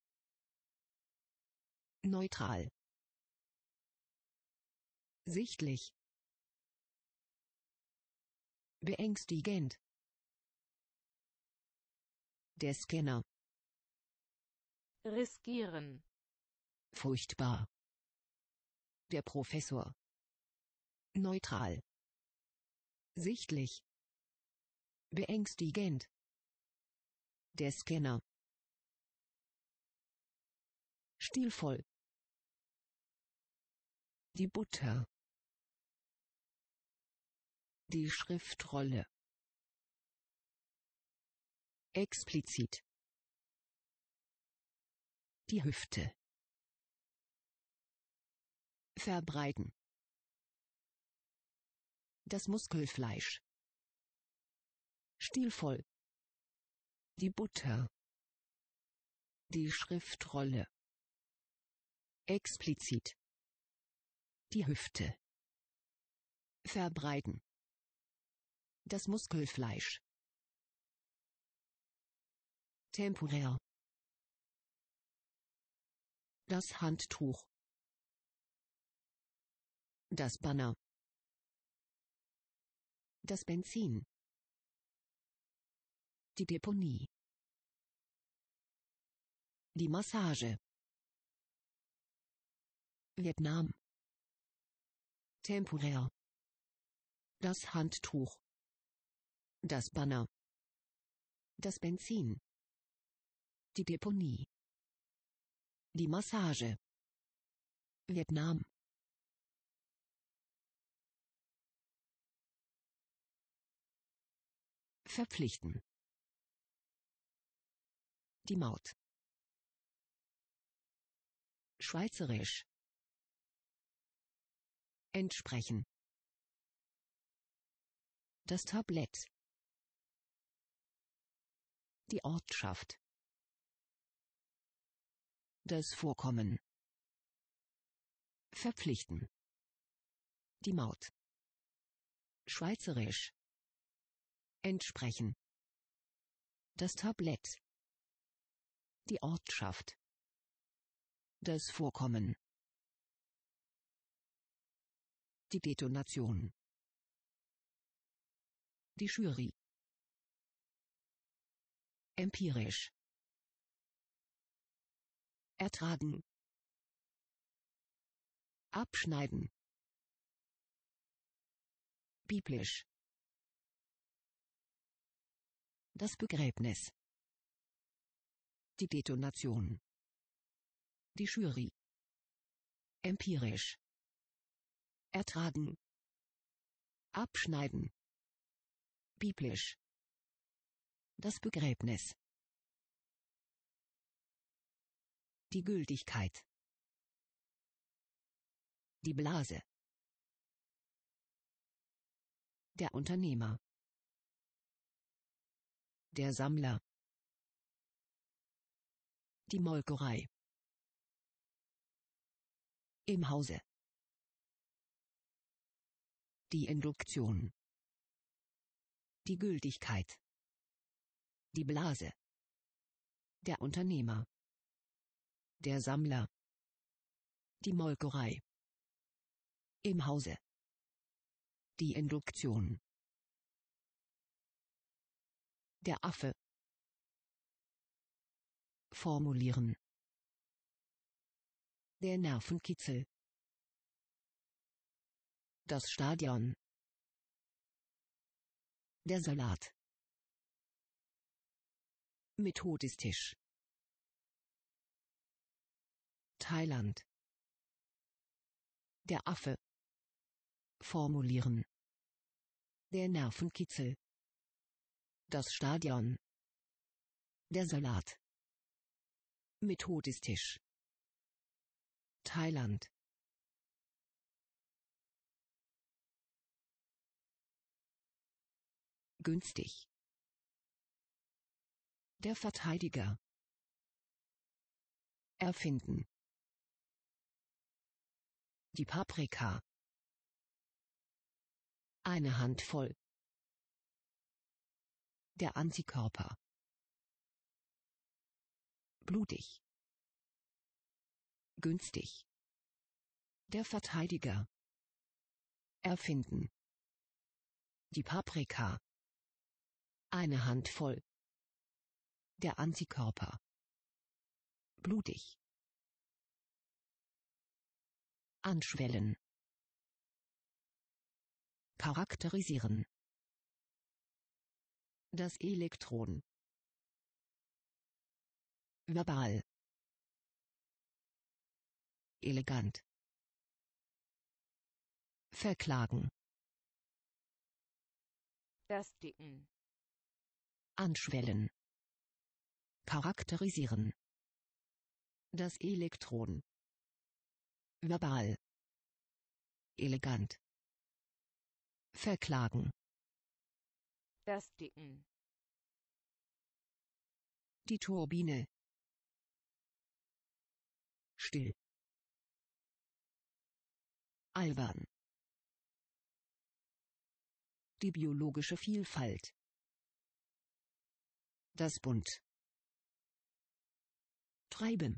Neutral. Sichtlich. Beängstigend. Der Scanner. Riskieren. Furchtbar. Der Professor. Neutral. Sichtlich. Beängstigend. Der Scanner. Stilvoll. Die Butter. Die Schriftrolle. Explizit. Die Hüfte. Verbreiten. Das Muskelfleisch. Stilvoll. Die Butter. Die Schriftrolle. Explizit. Die Hüfte. Verbreiten. Das Muskelfleisch. Temporär. Das Handtuch. Das Banner. Das Benzin. Die Deponie. Die Massage. Vietnam. Temporär. Das Handtuch. Das Banner. Das Benzin. Die Deponie. Die Massage. Vietnam. Verpflichten. Die Maut. Schweizerisch. Entsprechen. Das Tablett. Die Ortschaft. Das Vorkommen. Verpflichten. Die Maut. Schweizerisch. Entsprechen. Das Tablett. Die Ortschaft. Das Vorkommen. Die Detonation. Die Jury. Empirisch. Ertragen. Abschneiden. Biblisch. Das Begräbnis. Die Detonation. Die Jury. Empirisch. Ertragen. Abschneiden. Biblisch. Das Begräbnis. Die Gültigkeit. Die Blase. Der Unternehmer. Der Sammler. Die Molkerei. Im Hause. Die Induktion. Die Gültigkeit. Die Blase. Der Unternehmer. Der Sammler. Die Molkerei. Im Hause. Die Induktion. Der Affe. Formulieren. Der Nervenkitzel. Das Stadion. Der Salat. Methodistisch. Thailand. Der Affe. Formulieren. Der Nervenkitzel. Das Stadion. Der Salat. Methodistisch. Thailand. Günstig. Der Verteidiger. Erfinden. Die Paprika. Eine Handvoll. Der Antikörper. Blutig. Günstig. Der Verteidiger. Erfinden. Die Paprika. Eine Handvoll. Der Antikörper. Blutig. Anschwellen. Charakterisieren. Das Elektron. Verbal. Elegant. Verklagen. Das Dicken. Anschwellen. Charakterisieren. Das Elektron. Verbal. Elegant. Verklagen. Das Dicken. Die Turbine. Still. Albern. Die biologische Vielfalt. Das Bund. Treiben.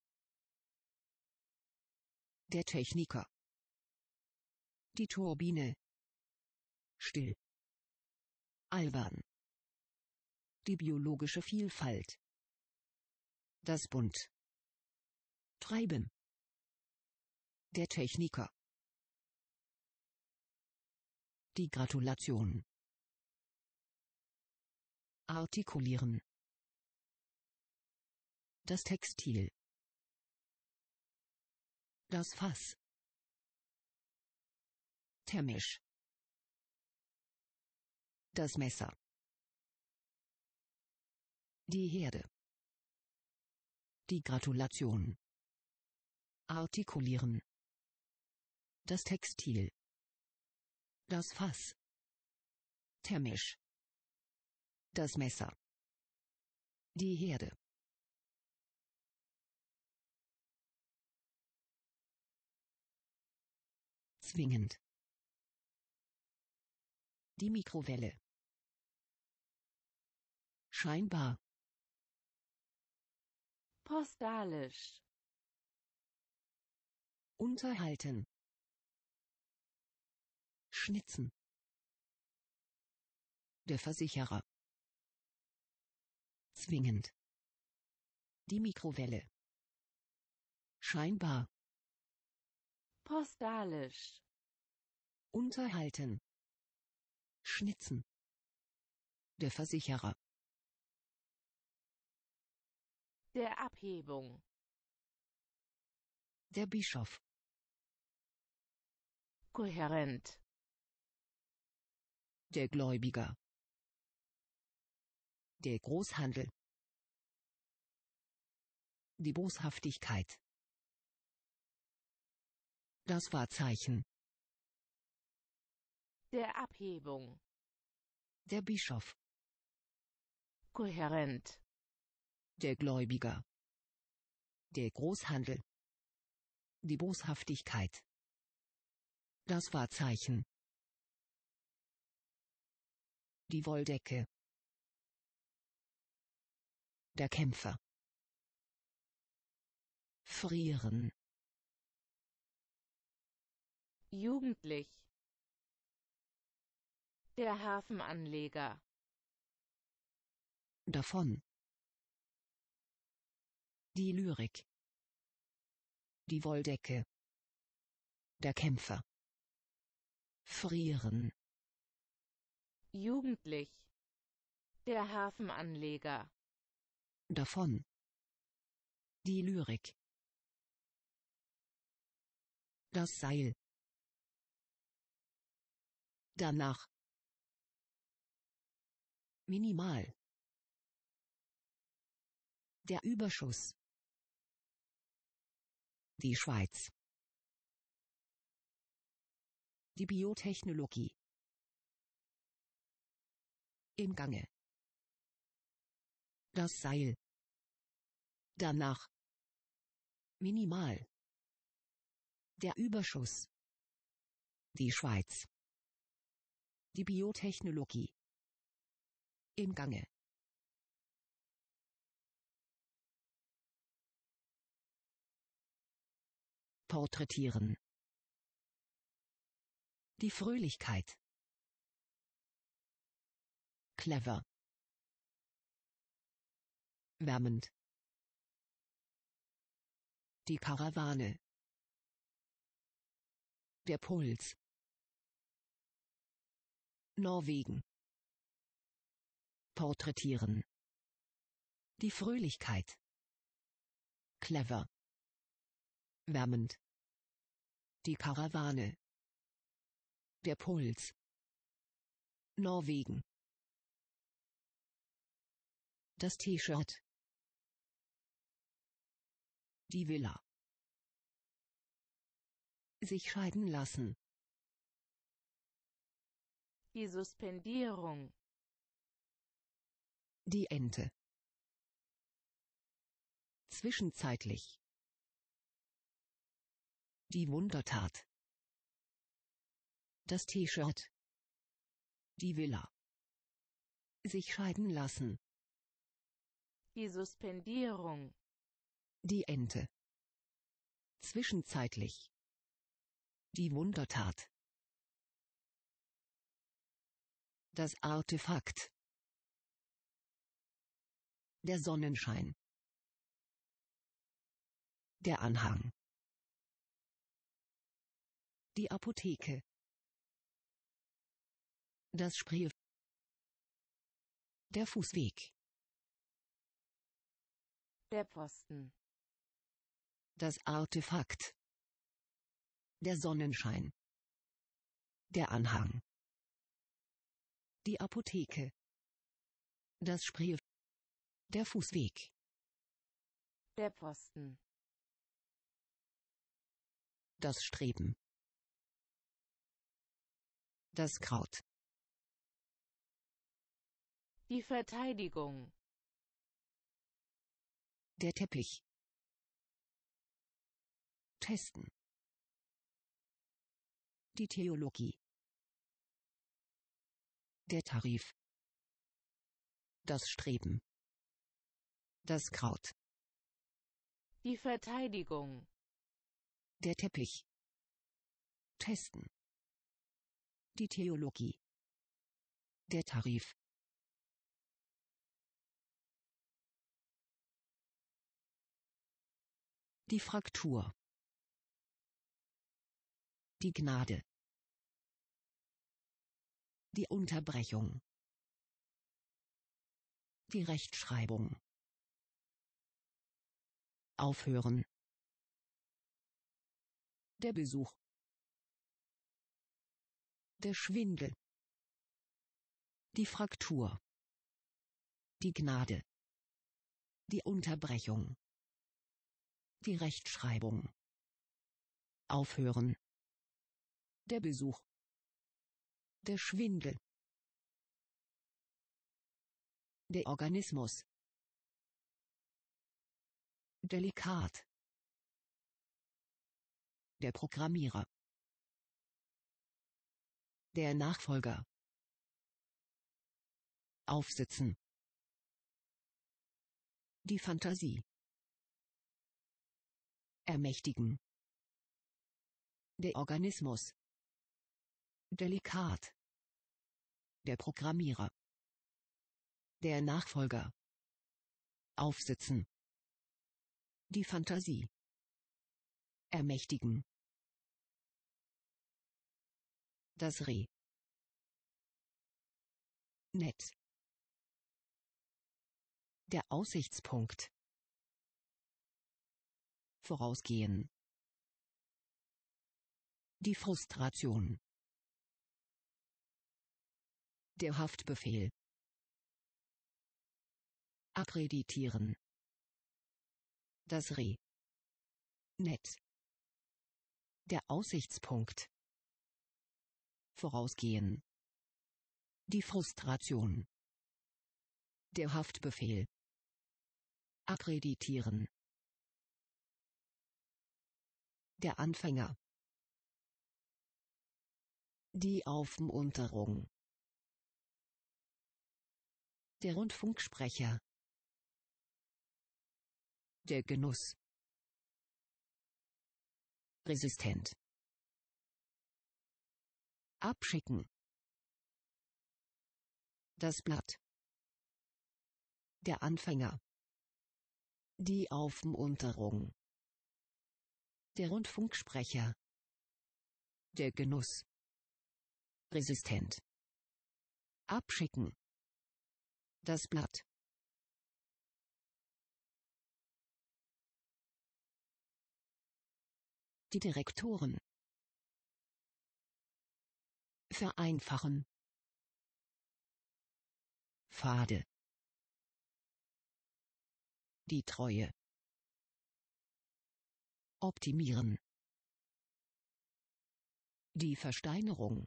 Der Techniker. Die Turbine. Still. Albern. Die biologische Vielfalt. Das Bund. Treiben. Der Techniker. Die Gratulation. Artikulieren. Das Textil. Das Fass. Thermisch. Das Messer. Die Herde. Die Gratulation. Artikulieren. Das Textil. Das Fass. Thermisch. Das Messer. Die Herde. Zwingend. Die Mikrowelle. Scheinbar. Postalisch. Unterhalten. Schnitzen. Der Versicherer. Zwingend. Die Mikrowelle. Scheinbar. Postalisch. Unterhalten. Schnitzen. Der Versicherer. Der Abhebung. Der Bischof. Kohärent. Der Gläubiger. Der Großhandel. Die Boshaftigkeit. Das Wahrzeichen. Der Abhebung. Der Bischof. Kohärent. Der Gläubiger. Der Großhandel. Die Boshaftigkeit. Das Wahrzeichen. Die Wolldecke. Der Kämpfer. Frieren. Jugendlich. Der Hafenanleger. Davon. Die Lyrik. Die Wolldecke. Der Kämpfer. Frieren. Jugendlich. Der Hafenanleger. Davon. Die Lyrik. Das Seil. Danach. Minimal. Der Überschuss. Die Schweiz. Die Biotechnologie. Im Gange. Das Seil. Danach. Minimal. Der Überschuss. Die Schweiz. Die Biotechnologie. Im Gange. Porträtieren. Die Fröhlichkeit. Clever. Wärmend. Die Karawane. Der Puls. Norwegen. Porträtieren. Die Fröhlichkeit. Clever. Wärmend. Die Karawane. Der Puls. Norwegen. Das T-Shirt. Die Villa. Sich scheiden lassen. Die Suspendierung. Die Ente. Zwischenzeitlich. Die Wundertat. Das T-Shirt. Die Villa. Sich scheiden lassen. Die Suspendierung. Die Ente. Zwischenzeitlich. Die Wundertat. Das Artefakt. Der Sonnenschein. Der Anhang. Die Apotheke. Das Spree. Der Fußweg. Der Pfosten. Das Artefakt. Der Sonnenschein. Der Anhang. Die Apotheke. Das Spree. Der Fußweg. Der Pfosten. Das Streben. Das Kraut. Die Verteidigung. Der Teppich. Testen. Die Theologie. Der Tarif. Das Streben. Das Kraut. Die Verteidigung. Der Teppich. Testen. Die Theologie. Der Tarif. Die Fraktur. Die Gnade. Die Unterbrechung. Die Rechtschreibung. Aufhören. Der Besuch. Der Schwindel. Die Fraktur. Die Gnade. Die Unterbrechung. Die Rechtschreibung. Aufhören. Der Besuch. Der Schwindel. Der Organismus. Delikat. Der Programmierer. Der Nachfolger. Aufsitzen. Die Fantasie. Ermächtigen. Der Organismus. Delikat. Der Programmierer. Der Nachfolger. Aufsitzen. Die Fantasie. Ermächtigen. Das Reh. Netz. Der Aussichtspunkt. Vorausgehen. Die Frustration. Der Haftbefehl. Akkreditieren. Das Reh. Netz. Der Aussichtspunkt. Vorausgehen. Die Frustration. Der Haftbefehl. Akkreditieren. Der Anfänger. Die Aufmunterung. Der Rundfunksprecher. Der Genuss. Resistent. Abschicken. Das Blatt. Der Anfänger. Die Aufmunterung. Der Rundfunksprecher. Der Genuss. Resistent. Abschicken. Das Blatt. Die Direktoren. Vereinfachen. Pfade. Die Treue. Optimieren. Die Versteinerung.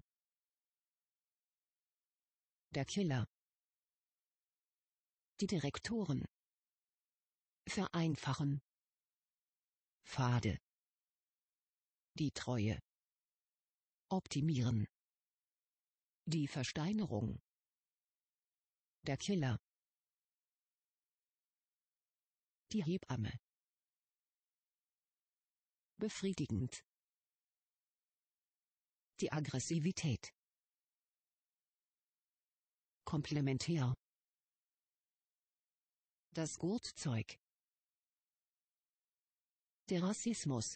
Der Killer. Die Direktoren. Vereinfachen. Pfade. Die Treue. Optimieren. Die Versteinerung. Der Killer. Die Hebamme. Befriedigend. Die Aggressivität. Komplementär. Das Gurtzeug. Der Rassismus.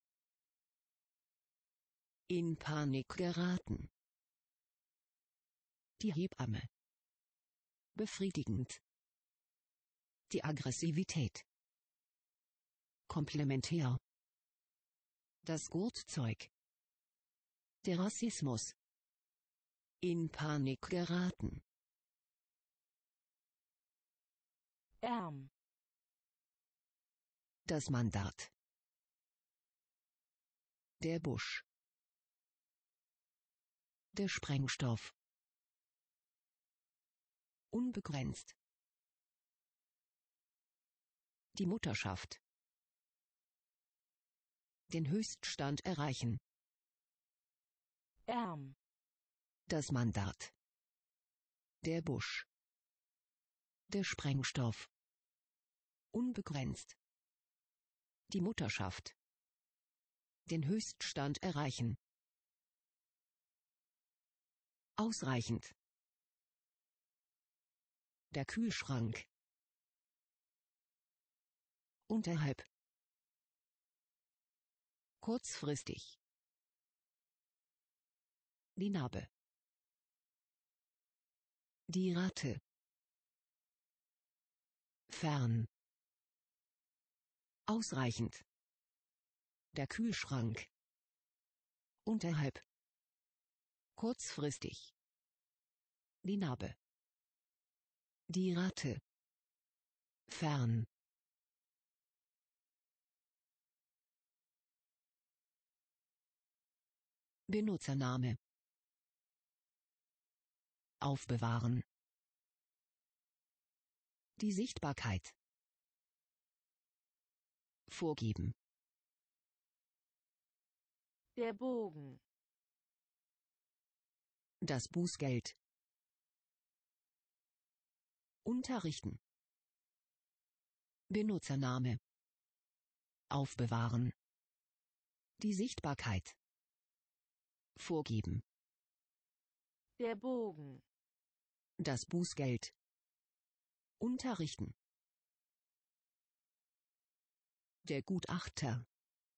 In Panik geraten. Die Hebamme. Befriedigend. Die Aggressivität. Komplementär. Das Gurtzeug. Der Rassismus. In Panik geraten. Das Mandat. Der Busch. Der Sprengstoff. Unbegrenzt. Die Mutterschaft. Den Höchststand erreichen. Das Mandat. Der Busch. Der Sprengstoff. Unbegrenzt. Die Mutterschaft. Den Höchststand erreichen. Ausreichend. Der Kühlschrank. Unterhalb. Kurzfristig. Die Narbe. Die Rate. Fern. Ausreichend. Der Kühlschrank. Unterhalb. Kurzfristig. Die Narbe. Die Rate. Fern. Benutzername. Aufbewahren. Die Sichtbarkeit. Vorgeben. Der Bogen. Das Bußgeld. Unterrichten. Benutzername. Aufbewahren. Die Sichtbarkeit. Vorgeben. Der Bogen. Das Bußgeld. Unterrichten. Der Gutachter.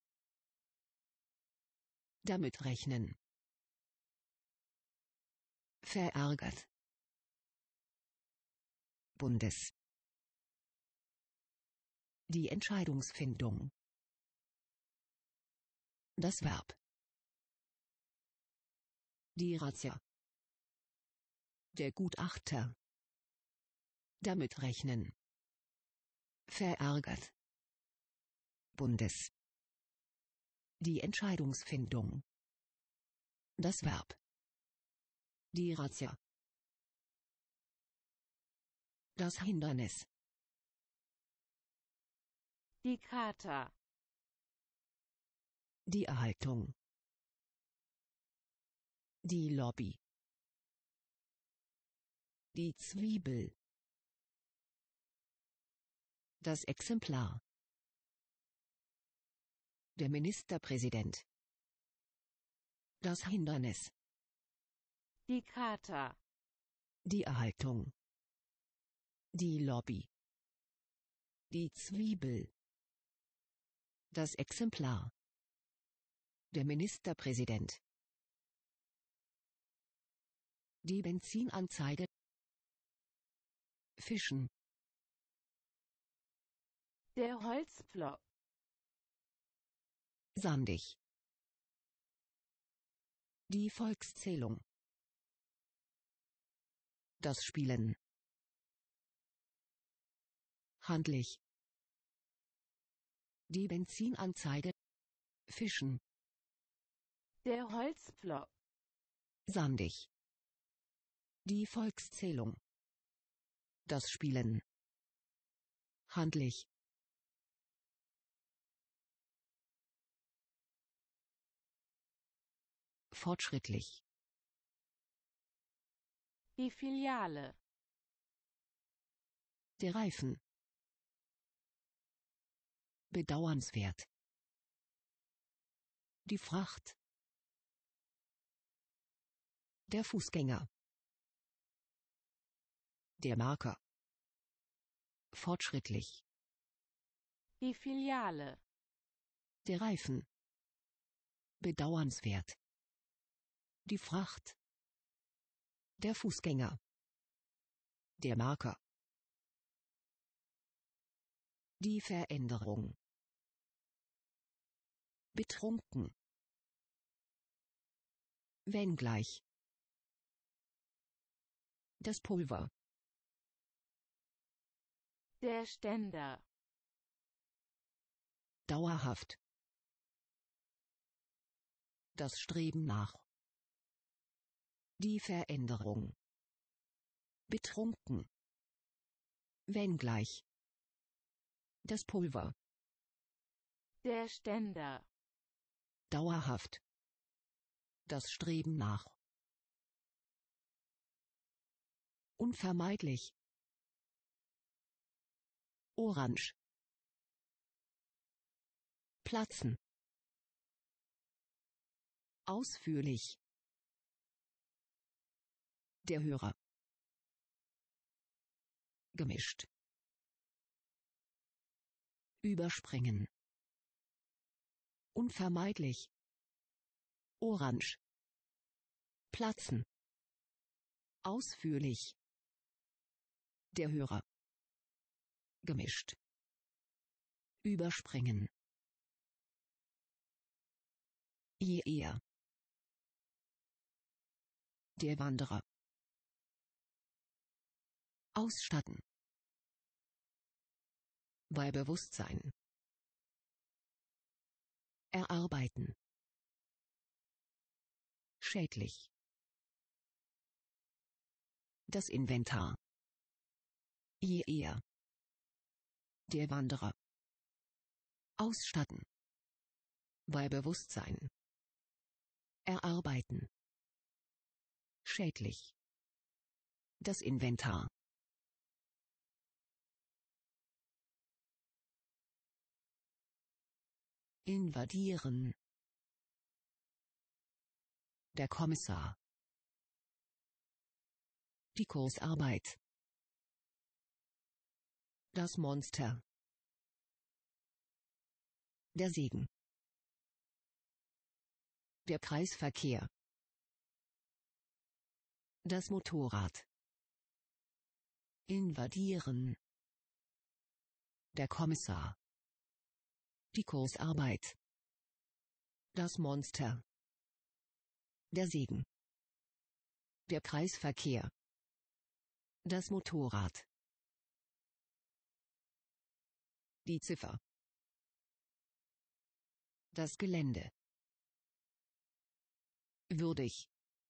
Damit rechnen. Verärgert. Bundes. Die Entscheidungsfindung. Das Verb. Die Razzia. Der Gutachter. Damit rechnen. Verärgert. Bundes. Die Entscheidungsfindung. Das Verb. Die Razzia. Das Hindernis. Die Charta. Die Erhaltung. Die Lobby. Die Zwiebel. Das Exemplar. Der Ministerpräsident. Das Hindernis. Die Charta. Die Erhaltung. Die Lobby. Die Zwiebel. Das Exemplar. Der Ministerpräsident. Die Benzinanzeige. Fischen. Der Holzpflock. Sandig. Die Volkszählung. Das Spielen. Handlich. Die Benzinanzeige. Fischen. Der Holzpflock. Sandig. Die Volkszählung. Das Spielen. Handlich. Fortschrittlich. Die Filiale. Der Reifen. Bedauernswert. Die Fracht. Der Fußgänger. Der Marker. Fortschrittlich. Die Filiale. Der Reifen. Bedauernswert. Die Fracht. Der Fußgänger. Der Marker. Die Veränderung. Betrunken. Wenngleich. Das Pulver. Der Ständer. Dauerhaft. Das Streben nach. Die Veränderung. Betrunken. Wenngleich. Das Pulver. Der Ständer. Dauerhaft. Das Streben nach. Unvermeidlich. Orange. Platzen. Ausführlich. Der Hörer. gemischt, überspringen, unvermeidlich, orange, platzen, ausführlich, der Hörer, gemischt, überspringen, je eher, der Wanderer, ausstatten, bei Bewusstsein, erarbeiten, schädlich, das Inventar, je eher, der Wanderer, ausstatten, bei Bewusstsein, erarbeiten, schädlich, das Inventar, invadieren, der Kommissar, die Kursarbeit, das Monster, der Segen, der Kreisverkehr, das Motorrad, invadieren, der Kommissar, die Kursarbeit, das Monster, der Segen, der Kreisverkehr, das Motorrad, die Ziffer, das Gelände, würdig,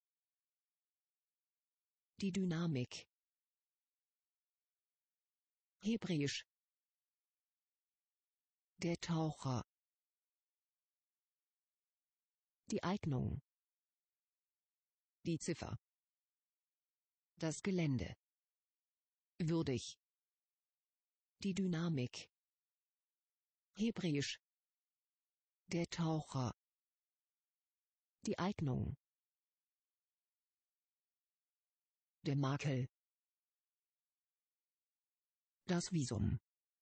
die Dynamik, hebräisch, der Taucher, die Eignung, die Ziffer, das Gelände, würdig, die Dynamik, hebräisch, der Taucher, die Eignung, der Makel, das Visum,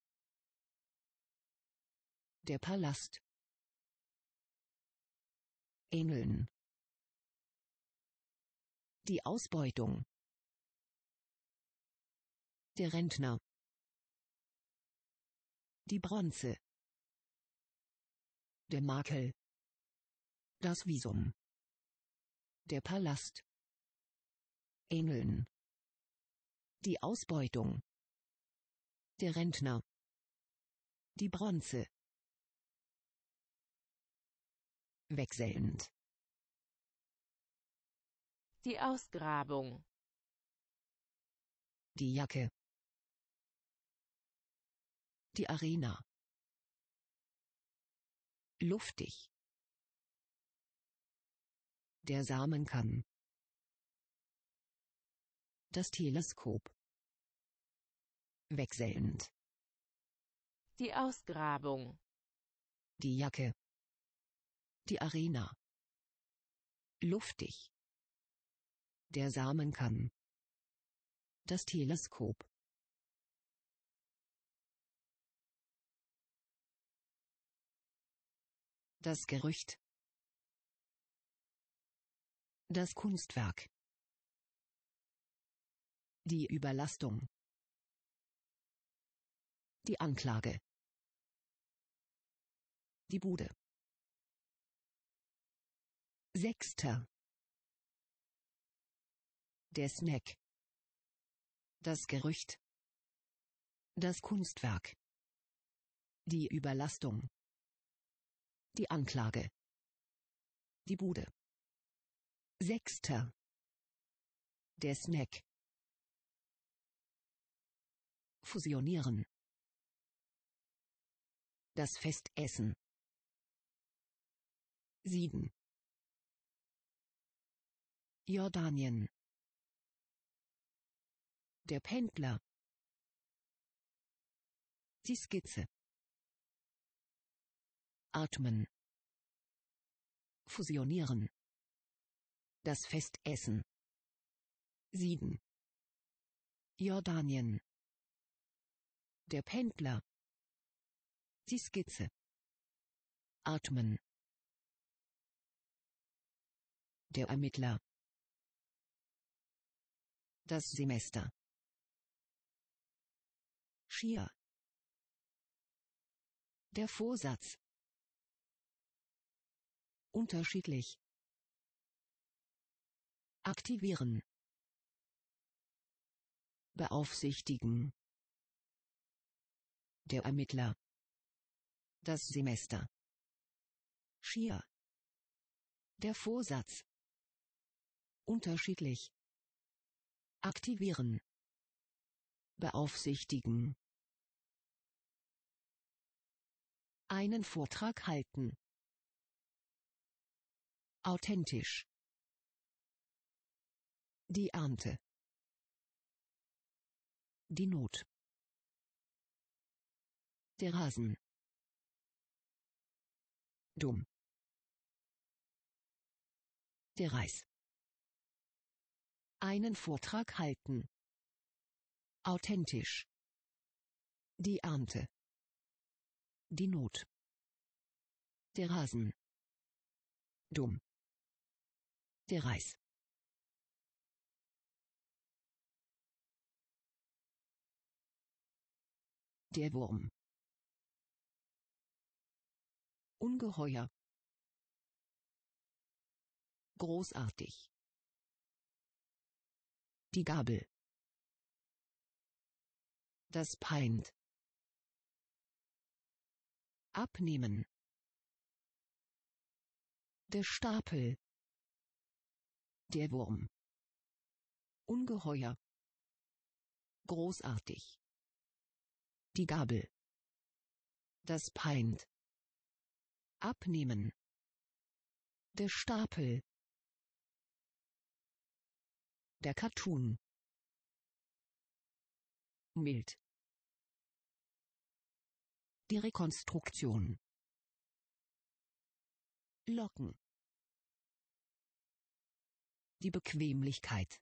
der Palast, Engeln, die Ausbeutung, der Rentner, die Bronze, der Makel, das Visum, der Palast, Engeln, die Ausbeutung, der Rentner, die Bronze, wechselnd, Die Ausgrabung. die Jacke, die Arena, luftig, der Samenkamm, das Teleskop, wechselnd, Die Ausgrabung. die Jacke, die Arena, luftig, der Samenkamm, das Teleskop, das Gerücht, das Kunstwerk, die Überlastung, die Anklage, die Bude, Sechster, der Snack, das Gerücht, das Kunstwerk, die Überlastung, die Anklage, die Bude, Sechster, der Snack, fusionieren, das Festessen, 7, Jordanien, der Pendler, die Skizze, atmen, fusionieren, das Festessen, 7, Jordanien, Der Pendler. Die Skizze. Atmen. Der Ermittler. Das Semester. Schier. Der Vorsatz. Unterschiedlich. Aktivieren. Beaufsichtigen. Der Ermittler. Das Semester. Schier. Der Vorsatz. Unterschiedlich. Aktivieren. Beaufsichtigen. Einen Vortrag halten. Authentisch. Die Ernte. Die Not. Der Rasen. Dumm. Der Reis. Einen Vortrag halten. Authentisch. Die Ernte. Die Not. Der Rasen. Dumm. Der Reis. Der Wurm. Ungeheuer. Großartig. Die Gabel. Das Pint. Abnehmen. Der Stapel. Der Wurm. Ungeheuer. Großartig. Die Gabel. Das Pint. Abnehmen. Der Stapel. Der Cartoon. Mild. Die Rekonstruktion. Locken. Die Bequemlichkeit.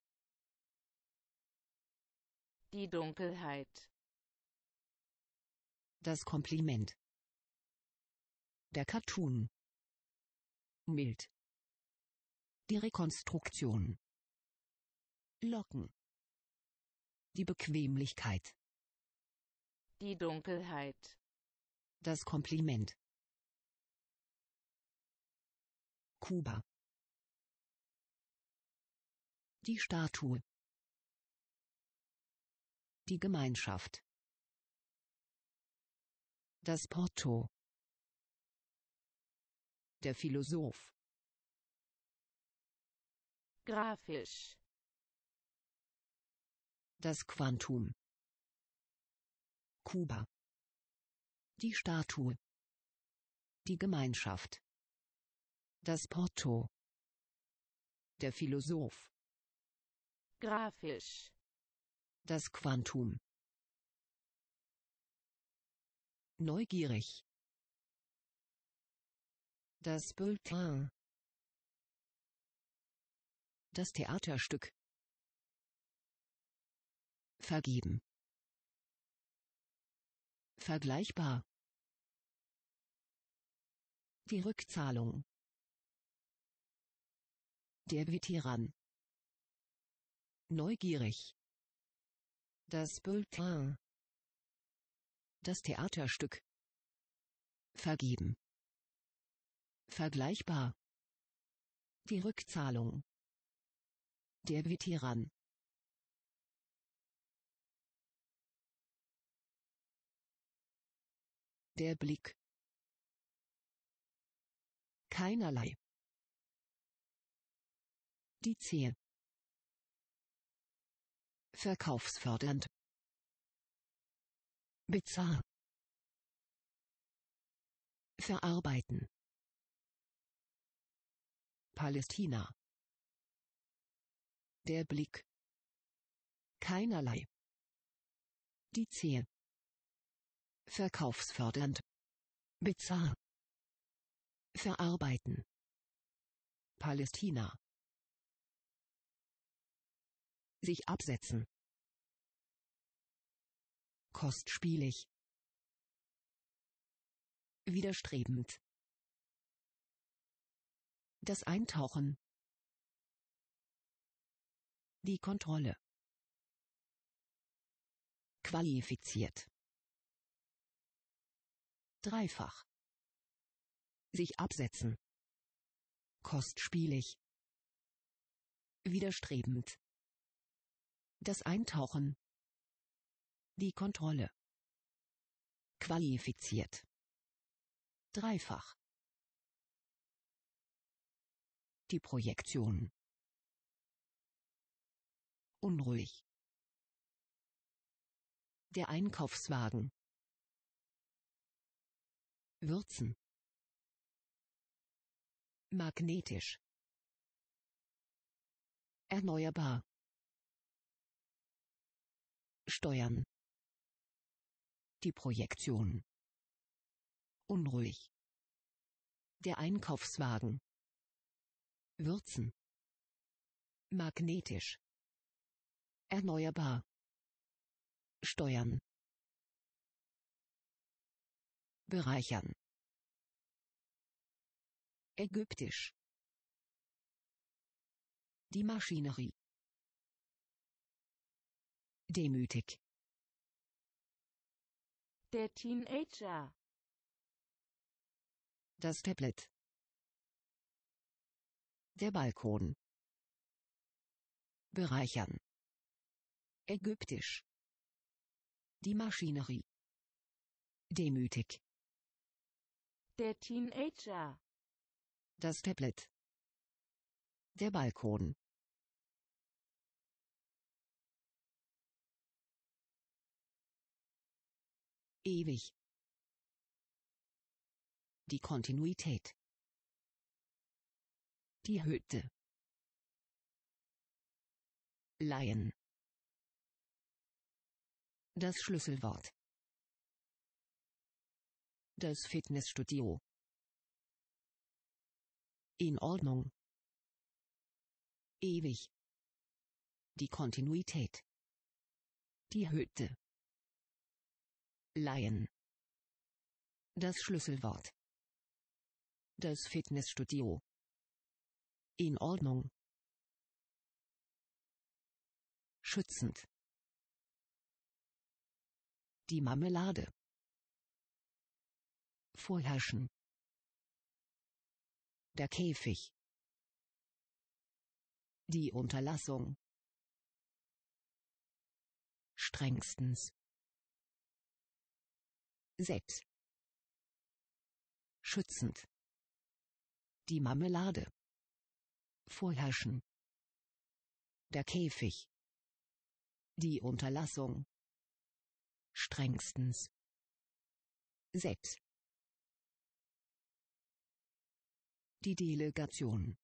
Die Dunkelheit. Das Kompliment. Der Cartoon. Mild. Die Rekonstruktion. Locken. Die Bequemlichkeit. Die Dunkelheit. Das Kompliment. Kuba. Die Statue. Die Gemeinschaft. Das Porto. Der Philosoph. Grafisch. Das Quantum. Kuba. Die Statue. Die Gemeinschaft. Das Porto. Der Philosoph. Grafisch. Das Quantum. Neugierig. Das Bulletin. Das Theaterstück. Vergeben. Vergleichbar. Die Rückzahlung. Der Veteran. Neugierig. Das Bulletin. Das Theaterstück. Vergeben. Vergleichbar. Die Rückzahlung. Der Veteran. Der Blick. Keinerlei. Die Zehe. Verkaufsfördernd. Bizarr. Verarbeiten. Palästina. Der Blick. Keinerlei. Die Zehe. Verkaufsfördernd. Bizarr. Verarbeiten. Palästina. Sich absetzen. kostspielig, widerstrebend, das Eintauchen, die Kontrolle, qualifiziert, dreifach, sich absetzen, kostspielig, widerstrebend, das Eintauchen, die Kontrolle, qualifiziert, dreifach, die Projektion, unruhig, der Einkaufswagen, würzen, magnetisch, erneuerbar, steuern, die Projektion, unruhig, der Einkaufswagen, würzen, magnetisch, erneuerbar, steuern, bereichern, ägyptisch, die Maschinerie, demütig, Der Teenager. das Tablet, der Balkon, bereichern, ägyptisch, die Maschinerie, demütig, Der Teenager. das Tablet, der Balkon, ewig, die Kontinuität, die Hütte, leihen, das Schlüsselwort, das Fitnessstudio, in Ordnung, ewig, die Kontinuität, die Hütte, leihen, das Schlüsselwort, das Fitnessstudio, in Ordnung, schützend, die Marmelade, vorherrschen, der Käfig, die Unterlassung, strengstens, 6, schützend, die Marmelade, vorherrschen, der Käfig, die Unterlassung, strengstens, 6, die Delegation,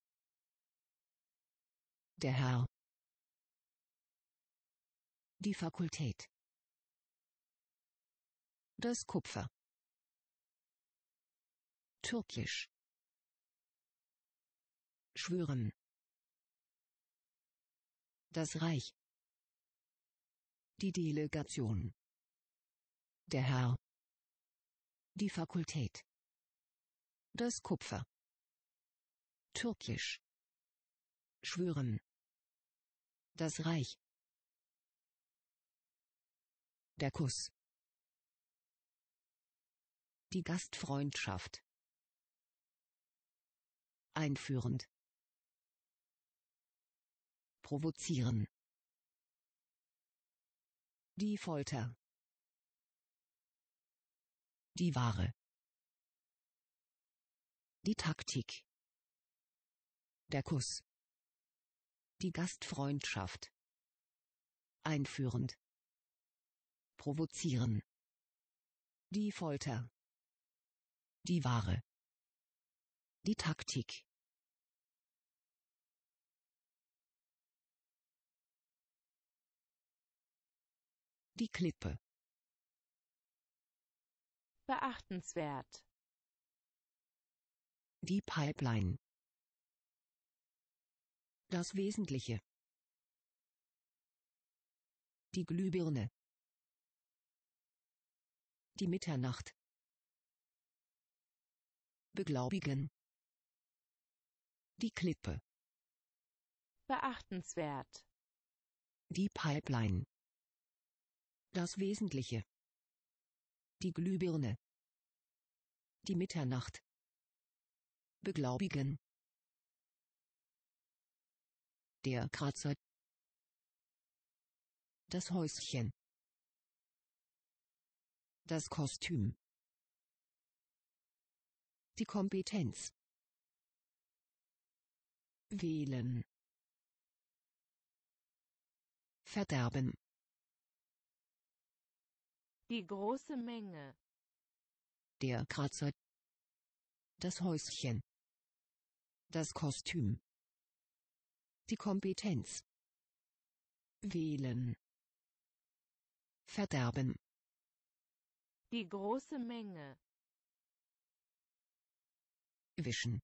der Herr, die Fakultät, das Kupfer, türkisch, schwören, das Reich, die Delegation, der Herr, die Fakultät, das Kupfer, türkisch, schwören, das Reich, der Kuss, die Gastfreundschaft, einführend, provozieren, die Folter, die Ware, die Taktik, der Kuss, die Gastfreundschaft, einführend, provozieren, die Folter, die Ware, die Taktik, die Klippe, Beachtenswert. die Pipeline, das Wesentliche, die Glühbirne, Die Mitternacht. Beglaubigen. Die Klippe. Beachtenswert. Die Pipeline. Das Wesentliche. Die Glühbirne. Die Mitternacht. Beglaubigen. Der Kratzer. Das Häuschen. Das Kostüm. Die Kompetenz. Wählen. Verderben. Die große Menge. Der Kratzer. Das Häuschen. Das Kostüm. Die Kompetenz. Wählen. Verderben. Die große Menge. Wischen.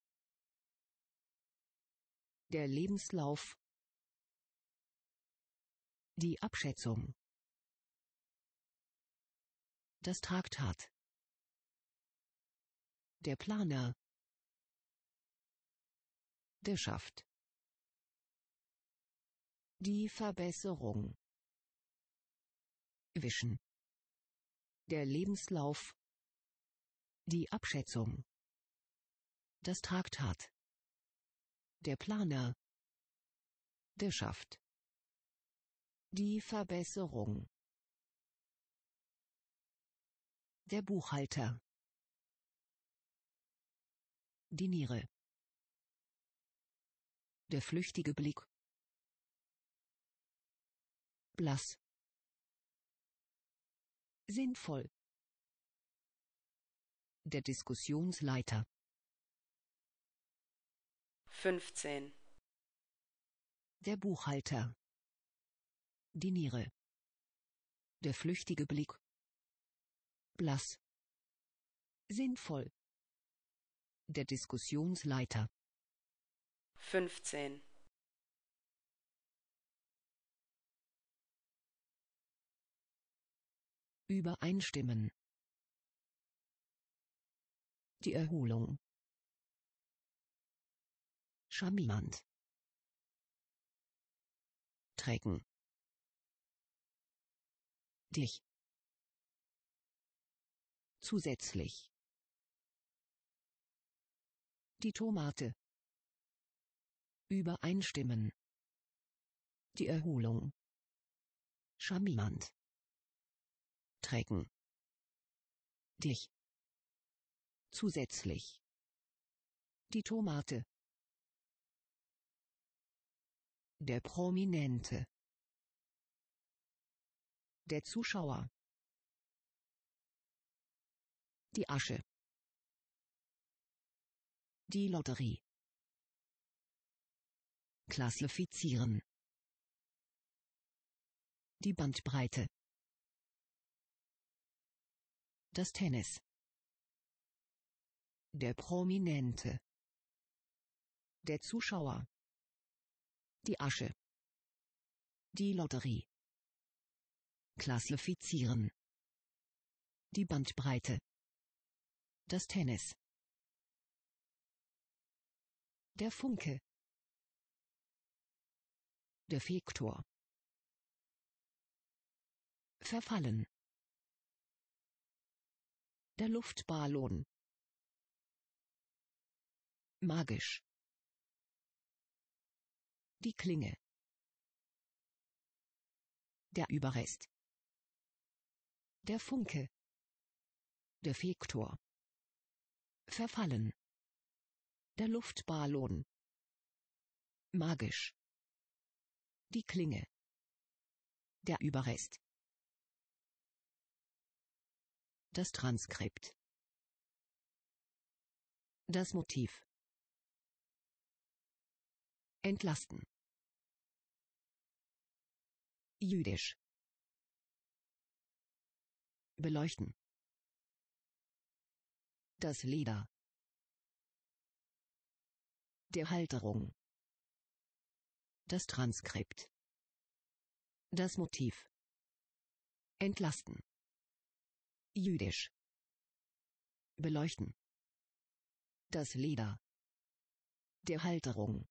Der Lebenslauf. Die Abschätzung. Das Traktat. Der Planer. Der Schaft. Die Verbesserung. Wischen. Der Lebenslauf. Die Abschätzung. Das Traktat. Der Planer. Der Schaft. Die Verbesserung. Der Buchhalter. Die Niere. Der flüchtige Blick. Blass. Sinnvoll. Der Diskussionsleiter. 15. Der Buchhalter. Die Niere. Der flüchtige Blick. Blass. Sinnvoll. Der Diskussionsleiter. 15. Übereinstimmen. Die Erholung. Charmant. Trägen. Dich. Zusätzlich. Die Tomate. Übereinstimmen. Die Erholung. Charmant. Trägen. Dich. Zusätzlich. Die Tomate. Der Prominente. Der Zuschauer. Die Asche. Die Lotterie. Klassifizieren. Die Bandbreite. Das Tennis. Der Prominente. Der Zuschauer. Die Asche. Die Lotterie. Klassifizieren. Die Bandbreite. Das Tennis. Der Funke. Der Vektor. Verfallen. Der Luftballon. Magisch. Die Klinge. Der Überrest. Der Funke. Der Vektor. Verfallen. Der Luftballon. Magisch. Die Klinge. Der Überrest. Das Transkript. Das Motiv. Entlasten. Jüdisch. Beleuchten. Das Leder. Der Halterung. Das Transkript. Das Motiv. Entlasten. Jüdisch. Beleuchten. Das Leder. Der Halterung.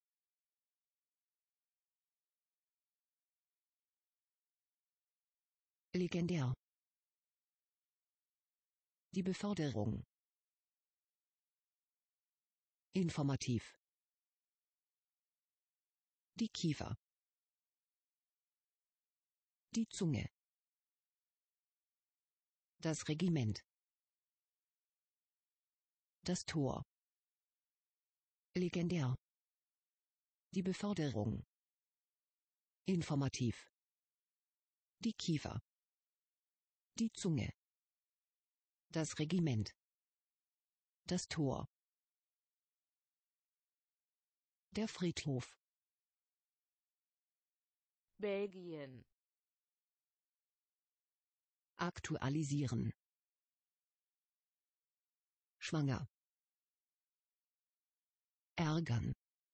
Legendär. Die Beförderung. Informativ. Die Kiefer. Die Zunge. Das Regiment. Das Tor. Legendär. Die Beförderung. Informativ. Die Kiefer. Die Zunge. Das Regiment. Das Tor. Der Friedhof. Belgien, Aktualisieren. Schwanger. Ärgern.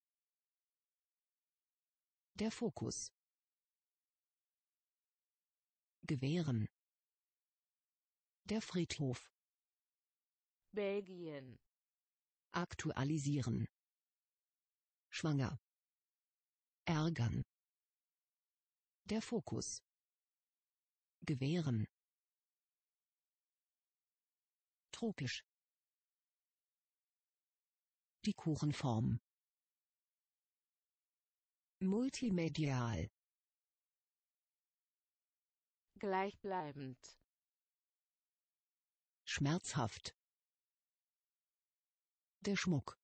Der Fokus. Gewähren. Der Friedhof. Belgien, Aktualisieren. Schwanger. Ärgern. Der Fokus. Gewähren. Tropisch. Die Kuchenform. Multimedial. gleichbleibend, Schmerzhaft. Der Schmuck.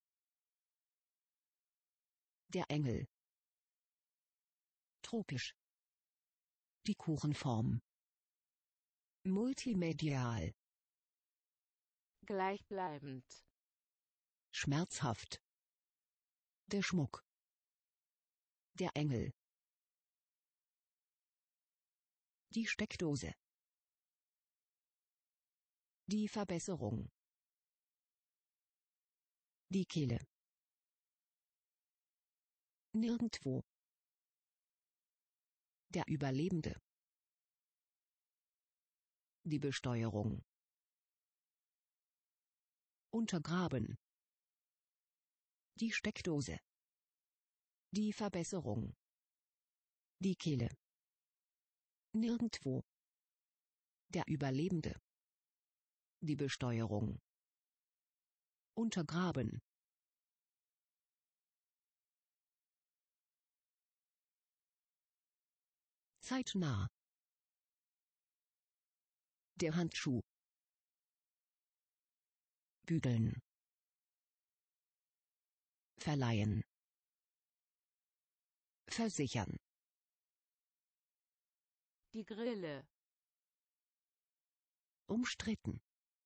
Der Engel. Tropisch. Die Kuchenform. Multimedial. gleichbleibend, Schmerzhaft. Der Schmuck. Der Engel. Die Steckdose. Die Verbesserung. Die Kehle. Nirgendwo. Der Überlebende. Die Besteuerung. Untergraben. Die Steckdose. Die Verbesserung. Die Kehle. Nirgendwo. Der Überlebende. Die Besteuerung. Untergraben. Zeitnah. Der Handschuh. Bügeln. Verleihen. Versichern. die Grille, Umstritten.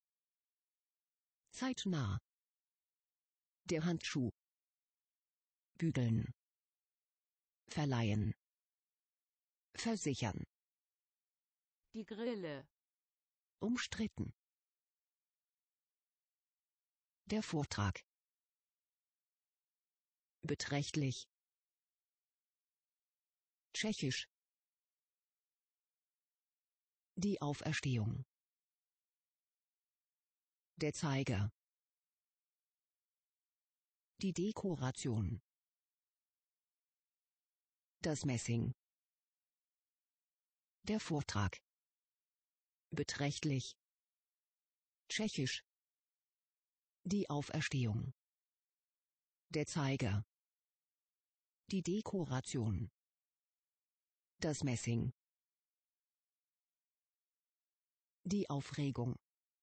Zeitnah. Der Handschuh. Bügeln. Verleihen. Versichern. die Grille, Umstritten. Der Vortrag. Beträchtlich. Tschechisch. Die Auferstehung. Der Zeiger. Die Dekoration. Das Messing. Der Vortrag. Beträchtlich. Tschechisch. Die Auferstehung. Der Zeiger. Die Dekoration. Das Messing. Die Aufregung.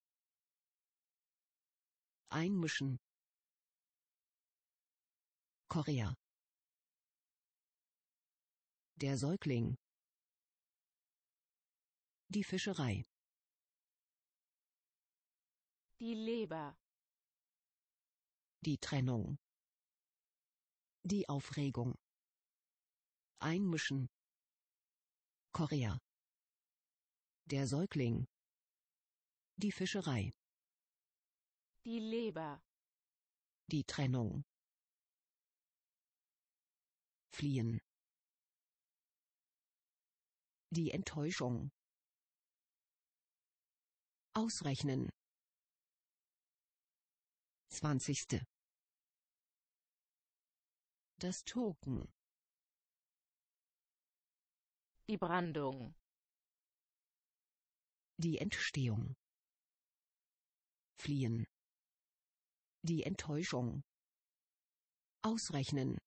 Einmischen. Korea. Der Säugling. Die Fischerei. die Leber, Die Trennung. Die Aufregung. Einmischen. Korea. Der Säugling. Die Fischerei. die Leber, Die Trennung. Fliehen. Die Enttäuschung. Ausrechnen. 20. Das Token. Die Brandung. Die Entstehung. Fliehen. Die Enttäuschung. Ausrechnen.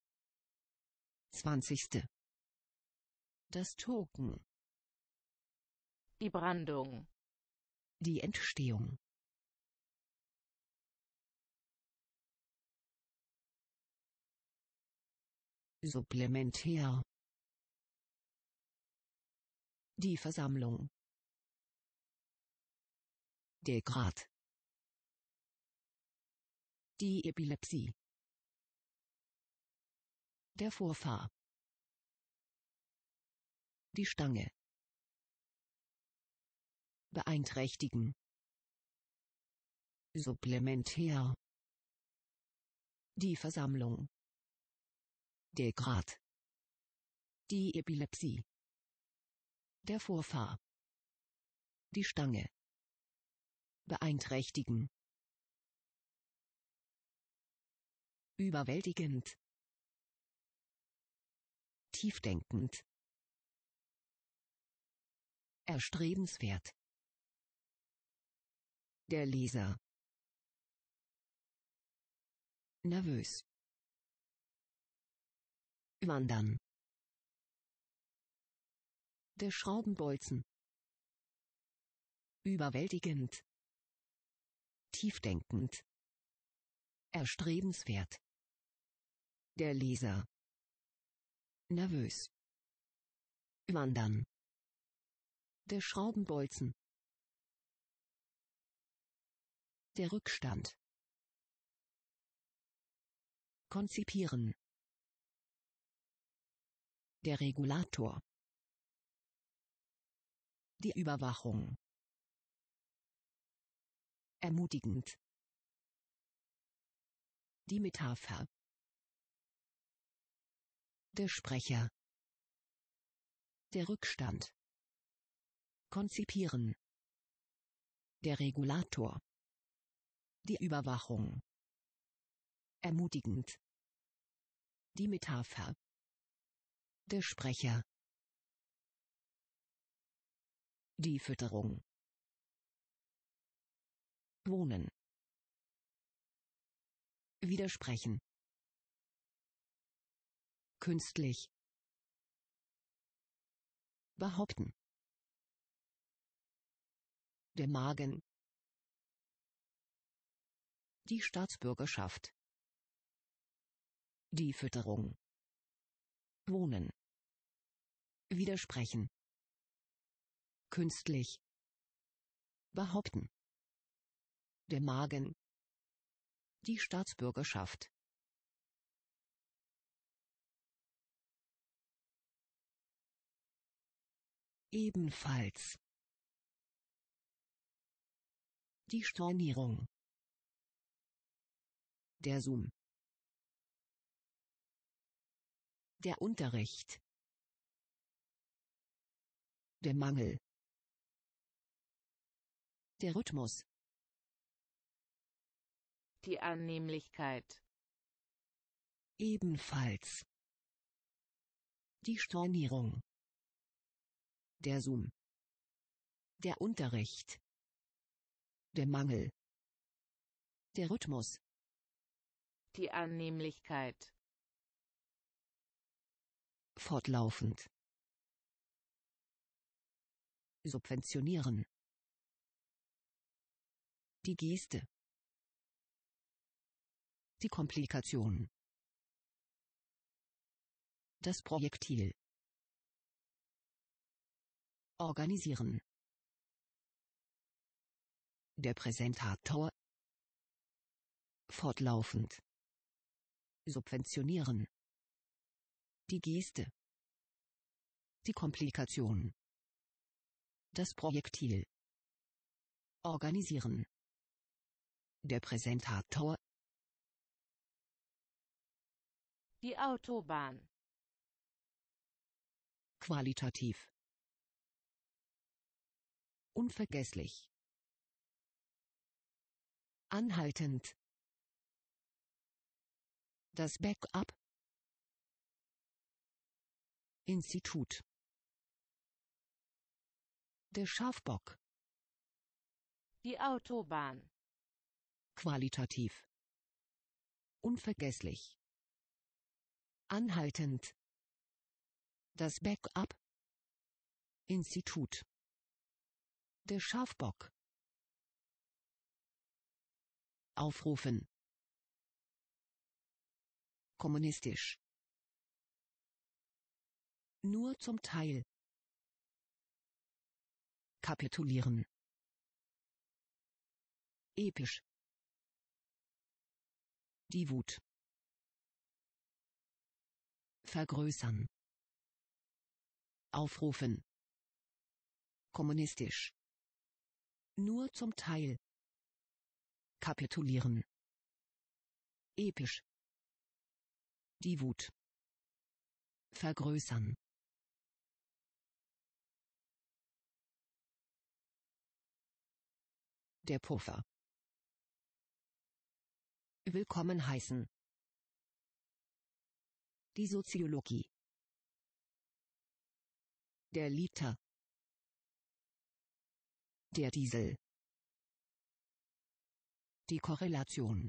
20. Das Token. Die Brandung. Die Entstehung. Supplementär. Die Versammlung. Der Grad. Die Epilepsie. Der Vorfahr. Die Stange. Beeinträchtigen. Supplementär. Die Versammlung. Der Grad. Die Epilepsie. Der Vorfahr. Die Stange. Beeinträchtigen. Überwältigend. Tiefdenkend. Erstrebenswert. Der Leser. Nervös. Wandern. Der Schraubenbolzen. Überwältigend. Tiefdenkend. Erstrebenswert. Der Leser. Nervös. Wandern. Der Schraubenbolzen. Der Rückstand. Konzipieren. Der Regulator. Die Überwachung. Ermutigend. Die Metapher. Der Sprecher. Der Rückstand. Konzipieren. Der Regulator. Die Überwachung. Ermutigend. Die Metapher. Der Sprecher. Die Fütterung. Wohnen. Widersprechen. Künstlich. Behaupten. Der Magen. Die Staatsbürgerschaft. Die Fütterung. Wohnen. Widersprechen. Künstlich. Behaupten. Der Magen. Die Staatsbürgerschaft. Ebenfalls. Die Stornierung. Der Zoom. Der Unterricht. Der Mangel. Der Rhythmus. Die Annehmlichkeit. Ebenfalls. Die Stornierung. Der Zoom. Der Unterricht. Der Mangel. Der Rhythmus. Die Annehmlichkeit. Fortlaufend. Subventionieren. Die Geste. Die Komplikation. Das Projektil. Organisieren. Der Präsentator. Fortlaufend. Subventionieren. Die Geste. Die Komplikation. Das Projektil. Organisieren. Der Präsentator. Die Autobahn. Qualitativ. Unvergesslich. Anhaltend. Das Backup. Institut. Der Schafbock. Die Autobahn. Qualitativ. Unvergesslich. Anhaltend. Das Backup. Institut. Der Schafbock. Aufrufen. Kommunistisch. Nur zum Teil. Kapitulieren. Episch. Die Wut. Vergrößern. Aufrufen. Kommunistisch. Nur zum Teil. Kapitulieren. Episch. Die Wut. Vergrößern. Der Puffer. Willkommen heißen. Die Soziologie. Der Liter. Der Diesel. Die Korrelation.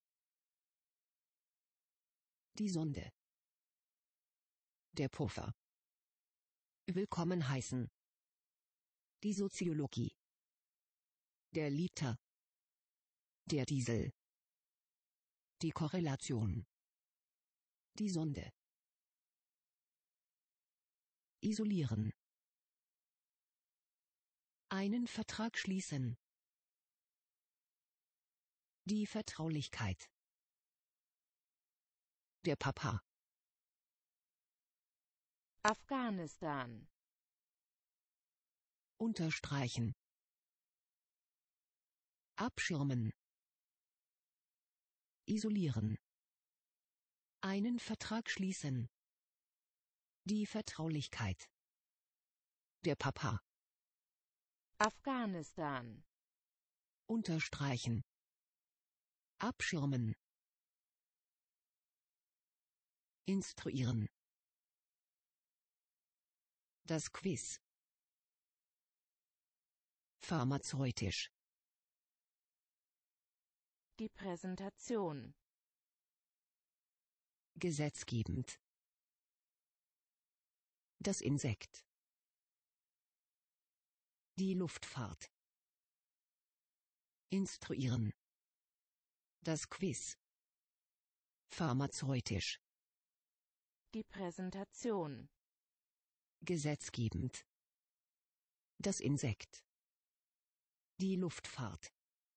Die Sonde. Der Puffer. Willkommen heißen. Die Soziologie. Der Liter. Der Diesel. Die Korrelation. Die Sonde. Isolieren. Einen Vertrag schließen. Die Vertraulichkeit. Der Papa. Afghanistan. Unterstreichen. Abschirmen. Isolieren. Einen Vertrag schließen. Die Vertraulichkeit. Der Papa. Afghanistan. Unterstreichen. Abschirmen. Instruieren. Das Quiz. Pharmazeutisch. Die Präsentation. Gesetzgebend. Das Insekt. Die Luftfahrt. Instruieren. Das Quiz. Pharmazeutisch. Die Präsentation. Gesetzgebend. Das Insekt. Die Luftfahrt.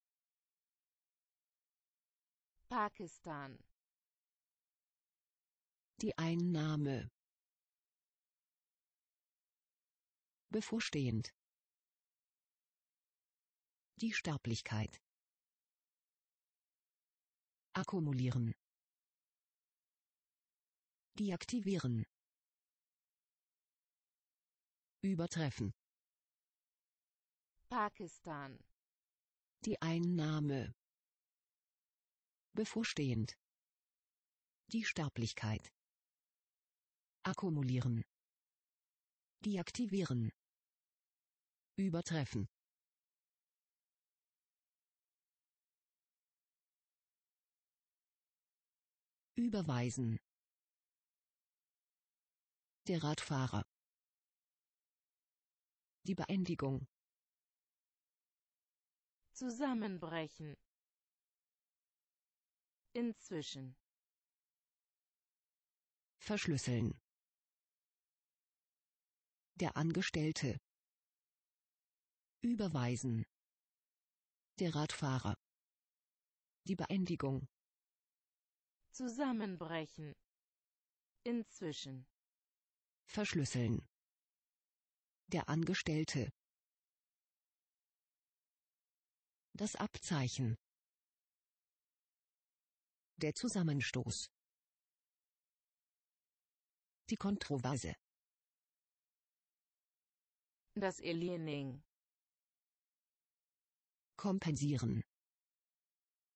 Pakistan. Die Einnahme. Bevorstehend. Die Sterblichkeit. Akkumulieren. Deaktivieren. Übertreffen. Pakistan. Die Einnahme. Bevorstehend. Die Sterblichkeit. Akkumulieren. Deaktivieren. Übertreffen. Überweisen. Der Radfahrer. Die Beendigung. Zusammenbrechen. Inzwischen. Verschlüsseln. Der Angestellte. Überweisen. Der Radfahrer. Die Beendigung. Zusammenbrechen. Inzwischen. Verschlüsseln. Der Angestellte. Das Abzeichen. Der Zusammenstoß. Die Kontroverse. Das Aliening. Kompensieren.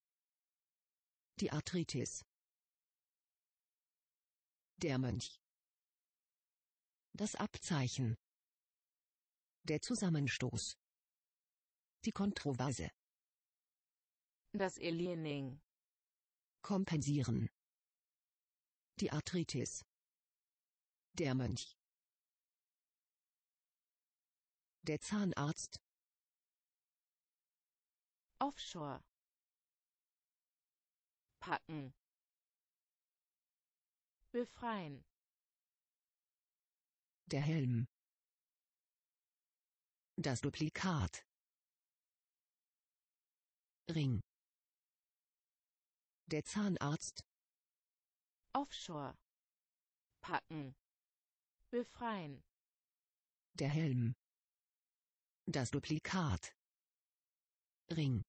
Die Arthritis. Der Mönch. Das Abzeichen. Der Zusammenstoß. Die Kontroverse. Das Aliening. Kompensieren. Die Arthritis. Der Mönch. Der Zahnarzt. Offshore. Packen. Befreien. Der Helm. Das Duplikat. Ring. Der Zahnarzt. Offshore. Packen. Befreien. Der Helm. Das Duplikat. Ring.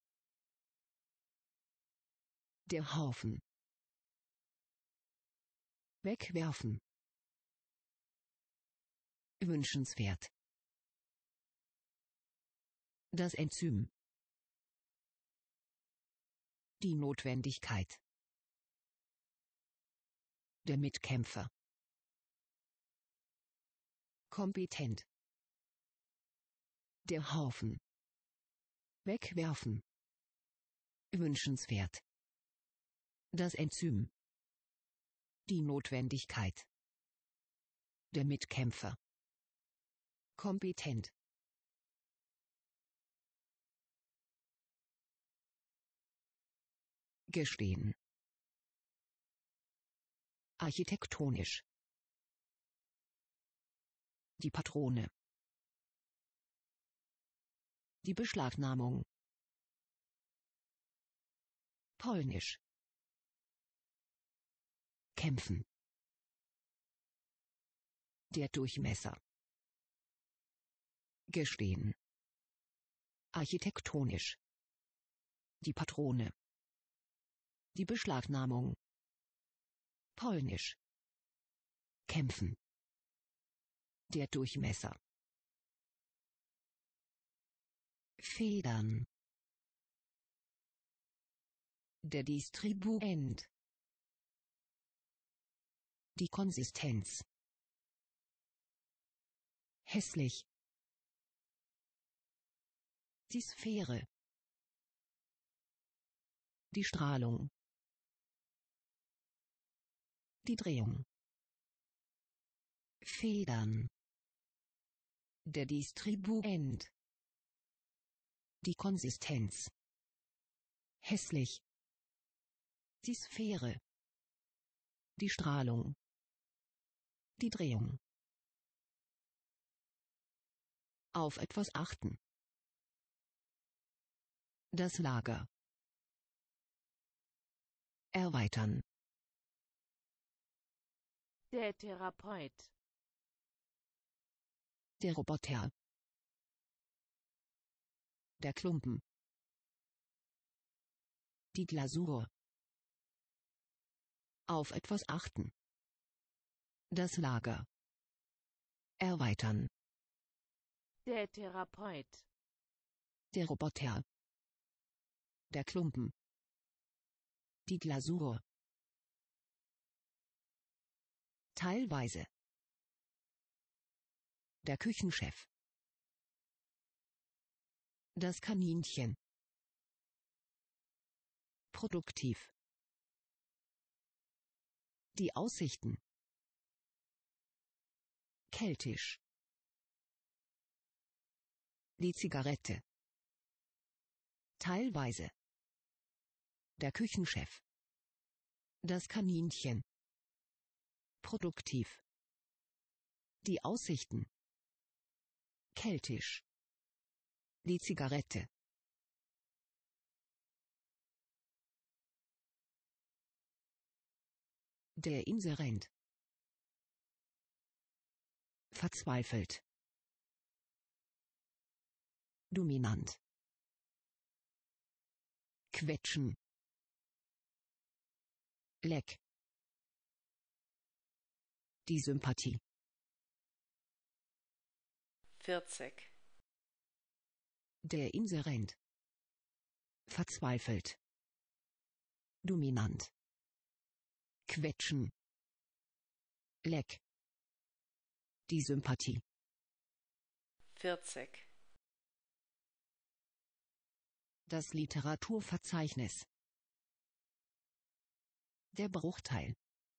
Der Haufen. Wegwerfen. Wünschenswert. Das Enzym. Die Notwendigkeit. Der Mitkämpfer. Kompetent. Der Haufen. Wegwerfen. Wünschenswert. Das Enzym. Die Notwendigkeit. Der Mitkämpfer. Kompetent. Gestehen. Architektonisch. Die Patrone. Die Beschlagnahmung. Polnisch. Kämpfen. Der Durchmesser. Gestehen. Architektonisch. Die Patrone. Die Beschlagnahmung. Polnisch. Kämpfen. Der Durchmesser. Federn. Der Distribuent. Die Konsistenz. Hässlich. Die Sphäre. Die Strahlung. Die Drehung. Federn. Der Distribuent. Die Konsistenz. Hässlich. Die Sphäre. Die Strahlung. Die Drehung. Auf etwas achten. Das Lager. Erweitern. Der Therapeut. Der Roboter. Der Klumpen. Die Glasur. Auf etwas achten. Das Lager. Erweitern. Der Therapeut. Der Roboter. Der Klumpen. Die Glasur. Teilweise. Der Küchenchef. Das Kaninchen. Produktiv. Die Aussichten. Keltisch. Die Zigarette. Teilweise. Der Küchenchef. Das Kaninchen. Produktiv. Die Aussichten. Keltisch. Die Zigarette. Der Inserent. Verzweifelt. Dominant. Quetschen. Leck. Die Sympathie. 40. Der Inserent. Verzweifelt. Dominant. Quetschen. Leck. Die Sympathie. 40. Das Literaturverzeichnis. Der Bruchteil.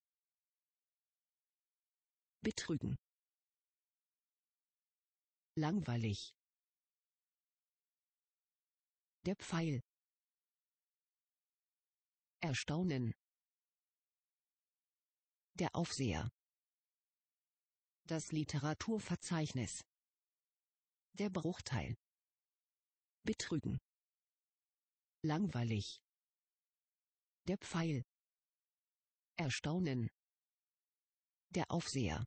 Betrügen. Langweilig. Der Pfeil. Erstaunen. Der Aufseher. Das Literaturverzeichnis. Der Bruchteil. Betrügen. Langweilig. Der Pfeil. Erstaunen. Der Aufseher.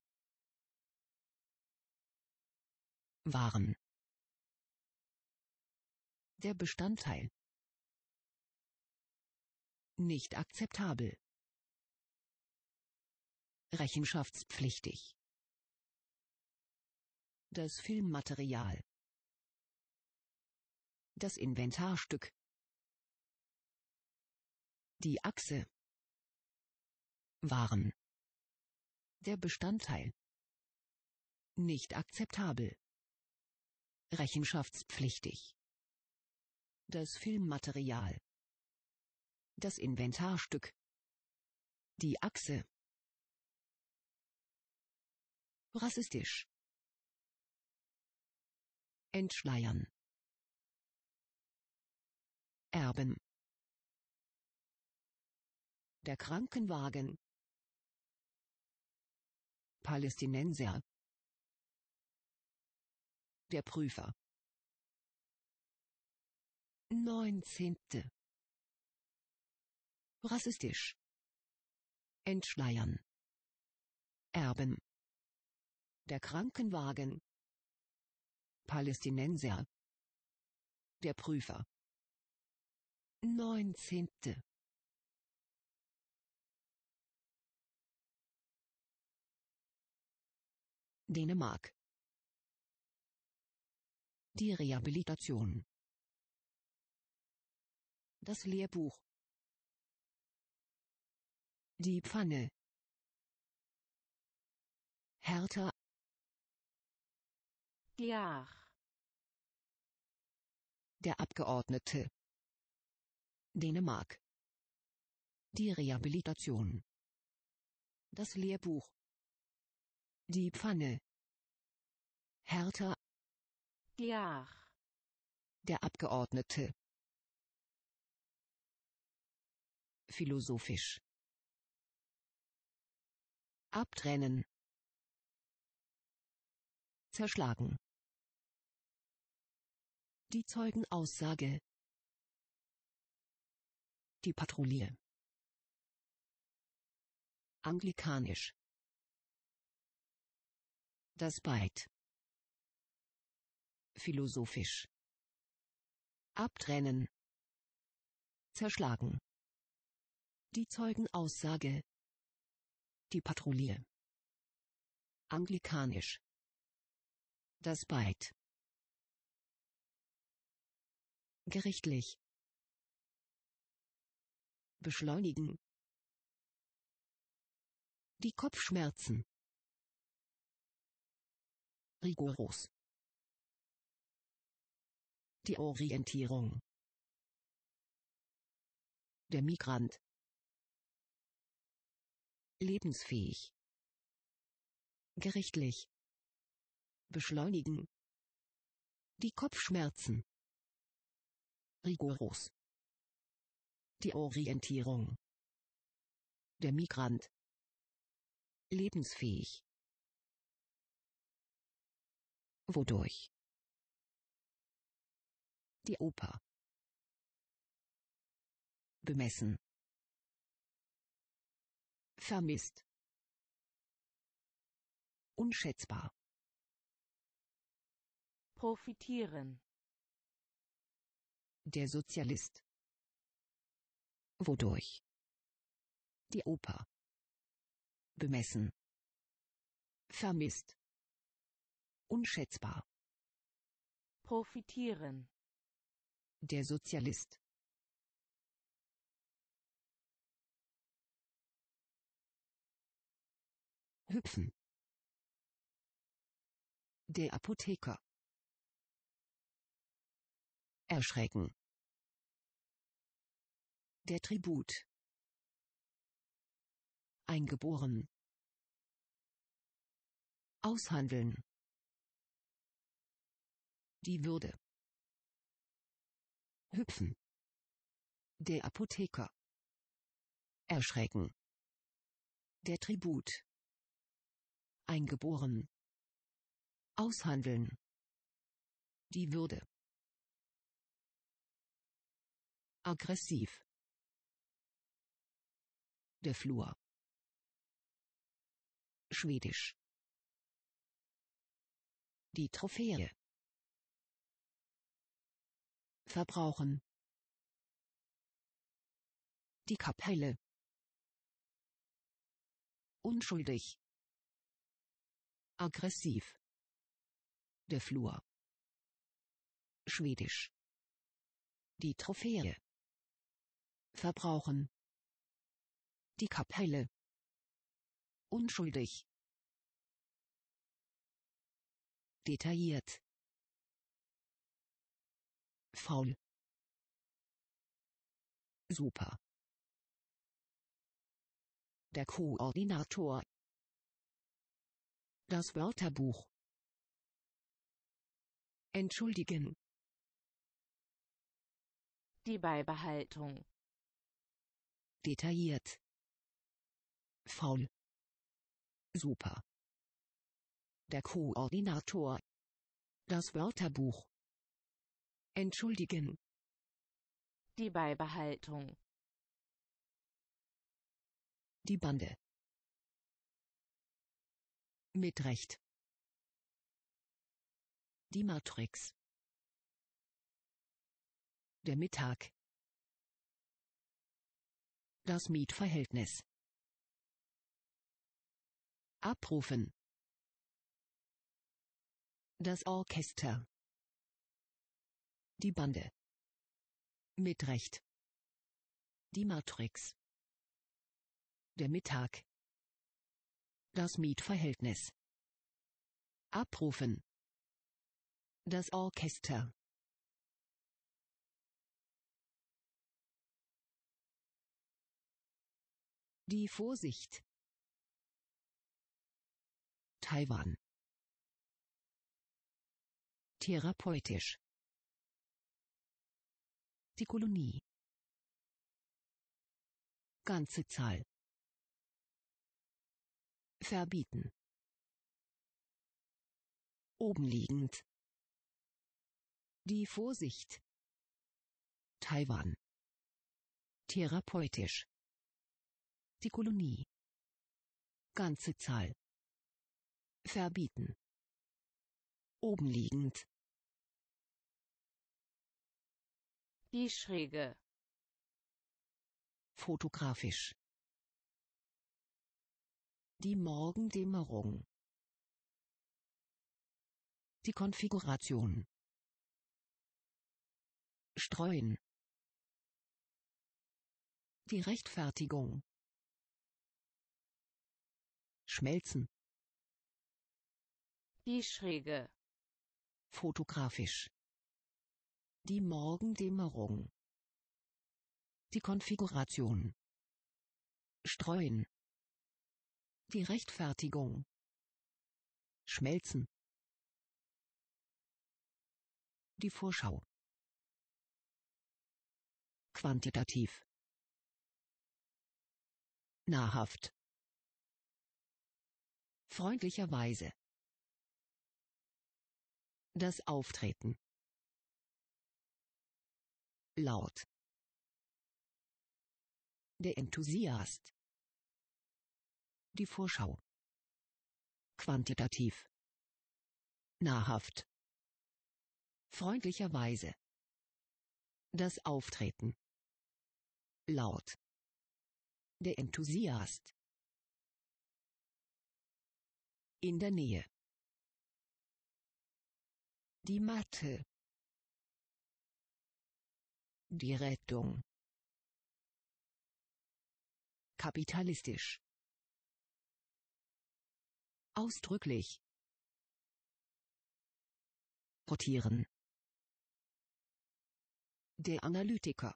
Waren. Der Bestandteil. Nicht akzeptabel. Rechenschaftspflichtig. Das Filmmaterial. Das Inventarstück. Die Achse. Waren. Der Bestandteil. Nicht akzeptabel. Rechenschaftspflichtig. Das Filmmaterial. Das Inventarstück. Die Achse. Rassistisch. Entschleiern. Erben. Der Krankenwagen. Palästinenser. Der Prüfer. 19. Rassistisch. Entschleiern. Erben. Der Krankenwagen. Palästinenser. Der Prüfer. 19. Dänemark. Die Rehabilitation. Das Lehrbuch. Die Pfanne. Hertha. Diach. Der Abgeordnete. Dänemark. Die Rehabilitation. Das Lehrbuch. Die Pfanne. Hertha. Diach. Der Abgeordnete. Philosophisch. Abtrennen. Zerschlagen. Die Zeugenaussage. Die Patrouille. Anglikanisch. Das Byte. Philosophisch. Abtrennen. Zerschlagen. Die Zeugenaussage. Die Patrouille. Anglikanisch. Das Byte. Gerichtlich. Beschleunigen. Die Kopfschmerzen. Rigoros. Die Orientierung. Der Migrant. Lebensfähig. Gerichtlich. Beschleunigen. Die Kopfschmerzen. Rigoros. Die Orientierung. Der Migrant. Lebensfähig. Wodurch? Die Oper. Bemessen. Vermisst. Unschätzbar. Profitieren. Der Sozialist. Wodurch? Die Oper. Bemessen. Vermisst. Unschätzbar. Profitieren. Der Sozialist. Hüpfen. Der Apotheker. Erschrecken. Der Tribut. Eingeboren. Aushandeln. Die Würde. Hüpfen. Der Apotheker. Erschrecken. Der Tribut. Eingeboren. Aushandeln. Die Würde. Aggressiv. Der Flur. Schwedisch. Die Trophäe. Verbrauchen. Die Kapelle. Unschuldig. Aggressiv. Der Flur. Schwedisch. Die Trophäe. Verbrauchen. Die Kapelle. Unschuldig. Detailliert. Faul. Super. Der Koordinator. Das Wörterbuch. Entschuldigen. Die Beibehaltung. Detailliert. Faul. Super. Der Koordinator. Das Wörterbuch. Entschuldigen. Die Beibehaltung. Die Bande. Mit Recht. Die Matrix. Der Mittag. Das Mietverhältnis. Abrufen. Das Orchester. Die Bande. Mit Recht. Die Matrix. Der Mittag. Das Mietverhältnis. Abrufen. Das Orchester. Die Vorsicht. Taiwan. Therapeutisch. Die Kolonie. Ganze Zahl. Verbieten. Obenliegend. Die Vorsicht. Taiwan. Therapeutisch. Die Kolonie. Ganze Zahl. Verbieten. Obenliegend. Die Schräge. Fotografisch. Die Morgendämmerung. Die Konfiguration. Streuen. Die Rechtfertigung. Schmelzen. Die Schräge. Fotografisch. Die Morgendämmerung. Die Konfiguration. Streuen. Die Rechtfertigung. Schmelzen. Die Vorschau. Quantitativ. Nahrhaft. Freundlicherweise. Das Auftreten. Laut. Der Enthusiast. Die Vorschau. Quantitativ. Nahrhaft. Freundlicherweise. Das Auftreten. Laut. Der Enthusiast. In der Nähe. Die Matte. Die Rettung. Kapitalistisch. Ausdrücklich. Rotieren. Der Analytiker.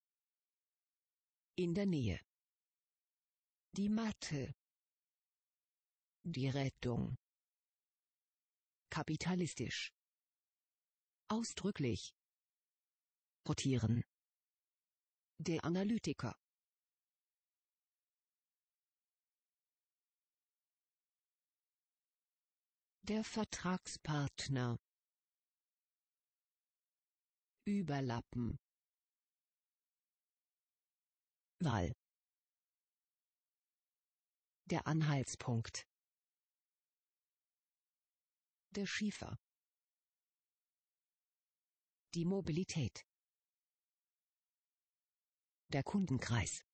In der Nähe. Die Matte. Die Rettung. Kapitalistisch. Ausdrücklich. Rotieren. Der Analytiker. Der Vertragspartner. Überlappen. Wahl. Der Anhaltspunkt. Der Schiefer. Die Mobilität. Der Kundenkreis.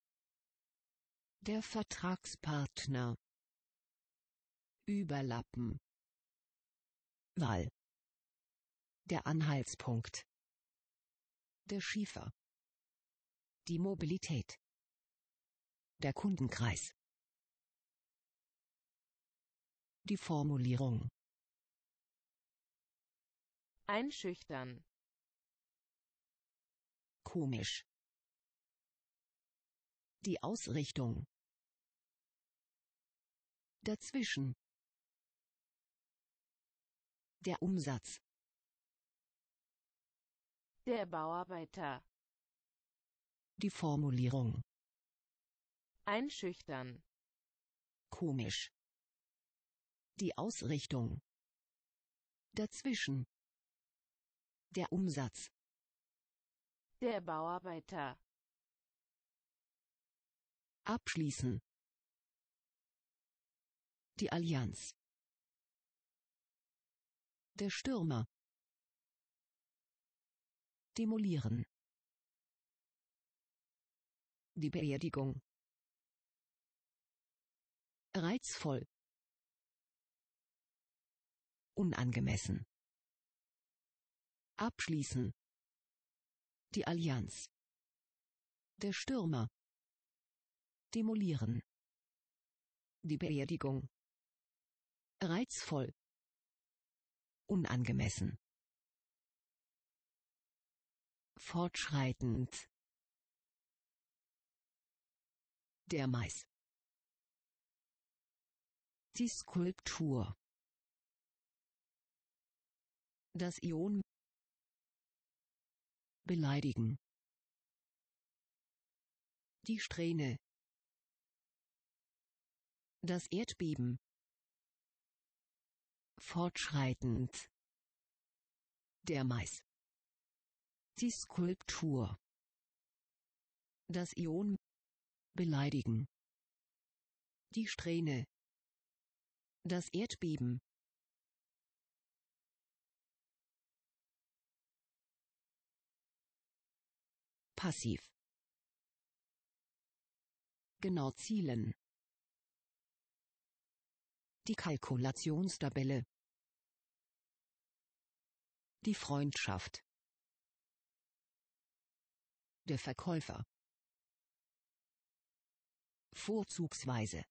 Der Vertragspartner. Überlappen. Wahl. Der Anhaltspunkt. Der Schiefer. Die Mobilität. Der Kundenkreis. Die Formulierung. Einschüchtern. Komisch. Die Ausrichtung. Dazwischen. Der Umsatz. Der Bauarbeiter. Die Formulierung. Einschüchtern. Komisch. Die Ausrichtung. Dazwischen. Der Umsatz. Der Bauarbeiter. Abschließen. Die Allianz. Der Stürmer. Demolieren. Die Beerdigung. Reizvoll. Unangemessen. Abschließen. Die Allianz. Der Stürmer. Demolieren. Die Beerdigung. Reizvoll. Unangemessen. Fortschreitend. Der Mais. Die Skulptur. Das Ion. Beleidigen. Die Strähne. Das Erdbeben. Fortschreitend. Der Mais. Die Skulptur. Das Ion. Beleidigen. Die Strähne. Das Erdbeben. Passiv. Genau zielen. Die Kalkulationstabelle. Die Freundschaft. Der Verkäufer. Vorzugsweise.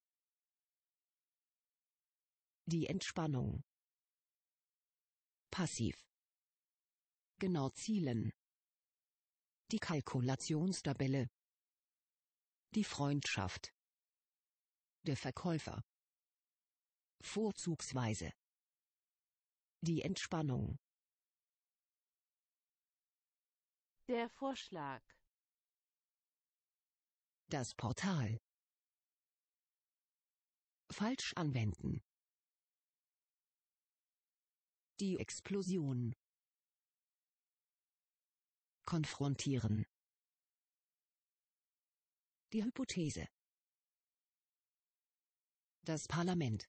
Die Entspannung. Passiv. Genau zielen. Die Kalkulationstabelle. Die Freundschaft. Der Verkäufer. Vorzugsweise. Die Entspannung. Der Vorschlag. Das Portal. Falsch anwenden. Die Explosion. Konfrontieren. Die Hypothese. Das Parlament.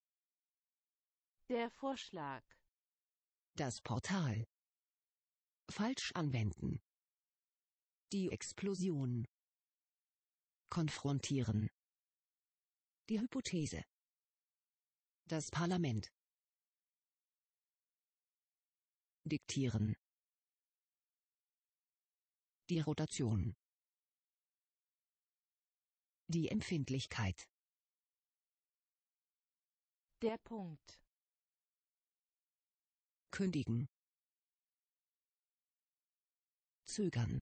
Der Vorschlag. Das Portal. Falsch anwenden. Die Explosion. Konfrontieren. Die Hypothese. Das Parlament. Diktieren. Die Rotation. Die Empfindlichkeit. Der Punkt. Kündigen. Zögern.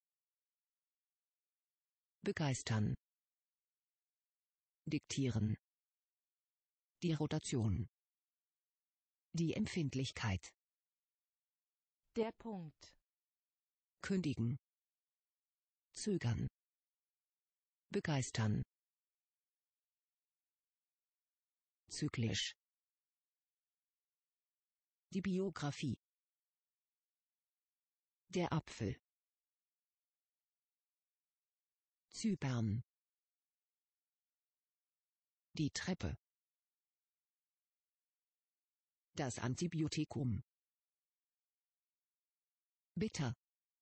Begeistern. Diktieren. Die Rotation. Die Empfindlichkeit. Der Punkt. Kündigen. Zögern. Begeistern. Zyklisch. Die Biografie. Der Apfel. Zypern. Die Treppe. Das Antibiotikum. Bitter.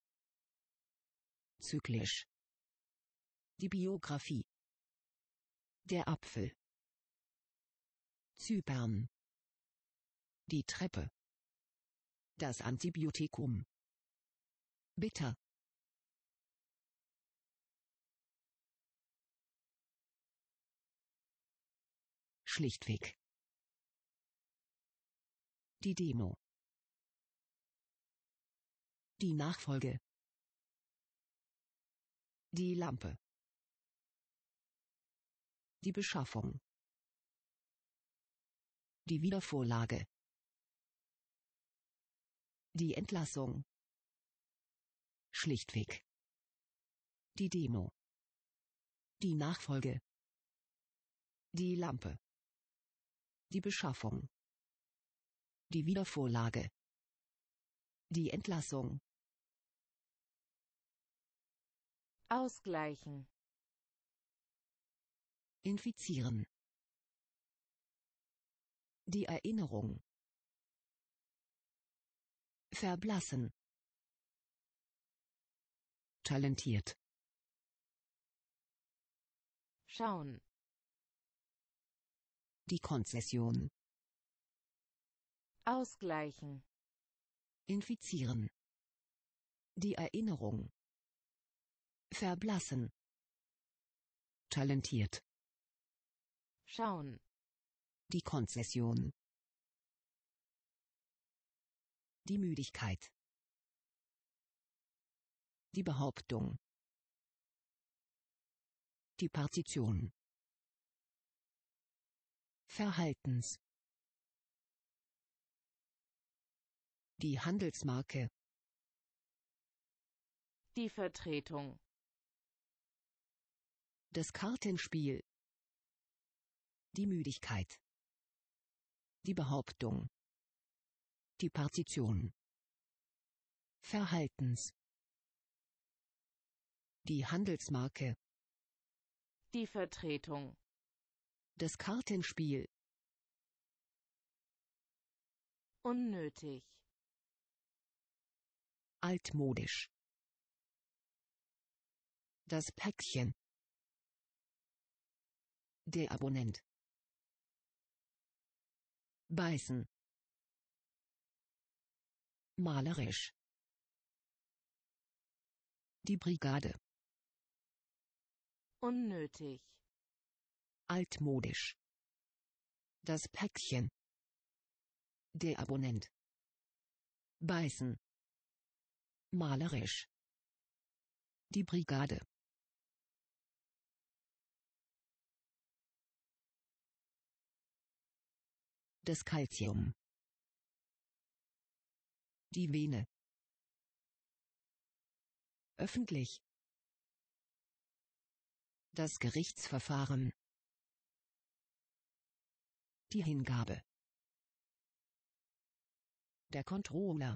Zyklisch. Die Biografie. Der Apfel. Zypern. Die Treppe. Das Antibiotikum. Bitter. Schlichtweg. Die Demo. Die Nachfolge. Die Lampe. Die Beschaffung. Die Wiedervorlage. Die Entlassung. Schlichtweg. Die Demo. Die Nachfolge. Die Lampe. Die Beschaffung. Die Wiedervorlage. Die Entlassung. Ausgleichen. Infizieren. Die Erinnerung. Verblassen. Talentiert. Schauen. Die Konzession. Ausgleichen. Infizieren. Die Erinnerung. Verblassen. Talentiert. Schauen. Die Konzession. Die Müdigkeit. Die Behauptung. Die Partition. Verhaltens. Die Handelsmarke. Die Vertretung. Das Kartenspiel. Die Müdigkeit. Die Behauptung. Die Partition. Verhaltens. Die Handelsmarke. Die Vertretung. Das Kartenspiel. Unnötig. Altmodisch. Das Päckchen. Der Abonnent. Beißen. Malerisch. Die Brigade. Unnötig. Altmodisch. Das Päckchen. Der Abonnent. Beißen. Malerisch. Die Brigade. Das Calcium. Die Vene. Öffentlich. Das Gerichtsverfahren. Die Hingabe. Der Controller.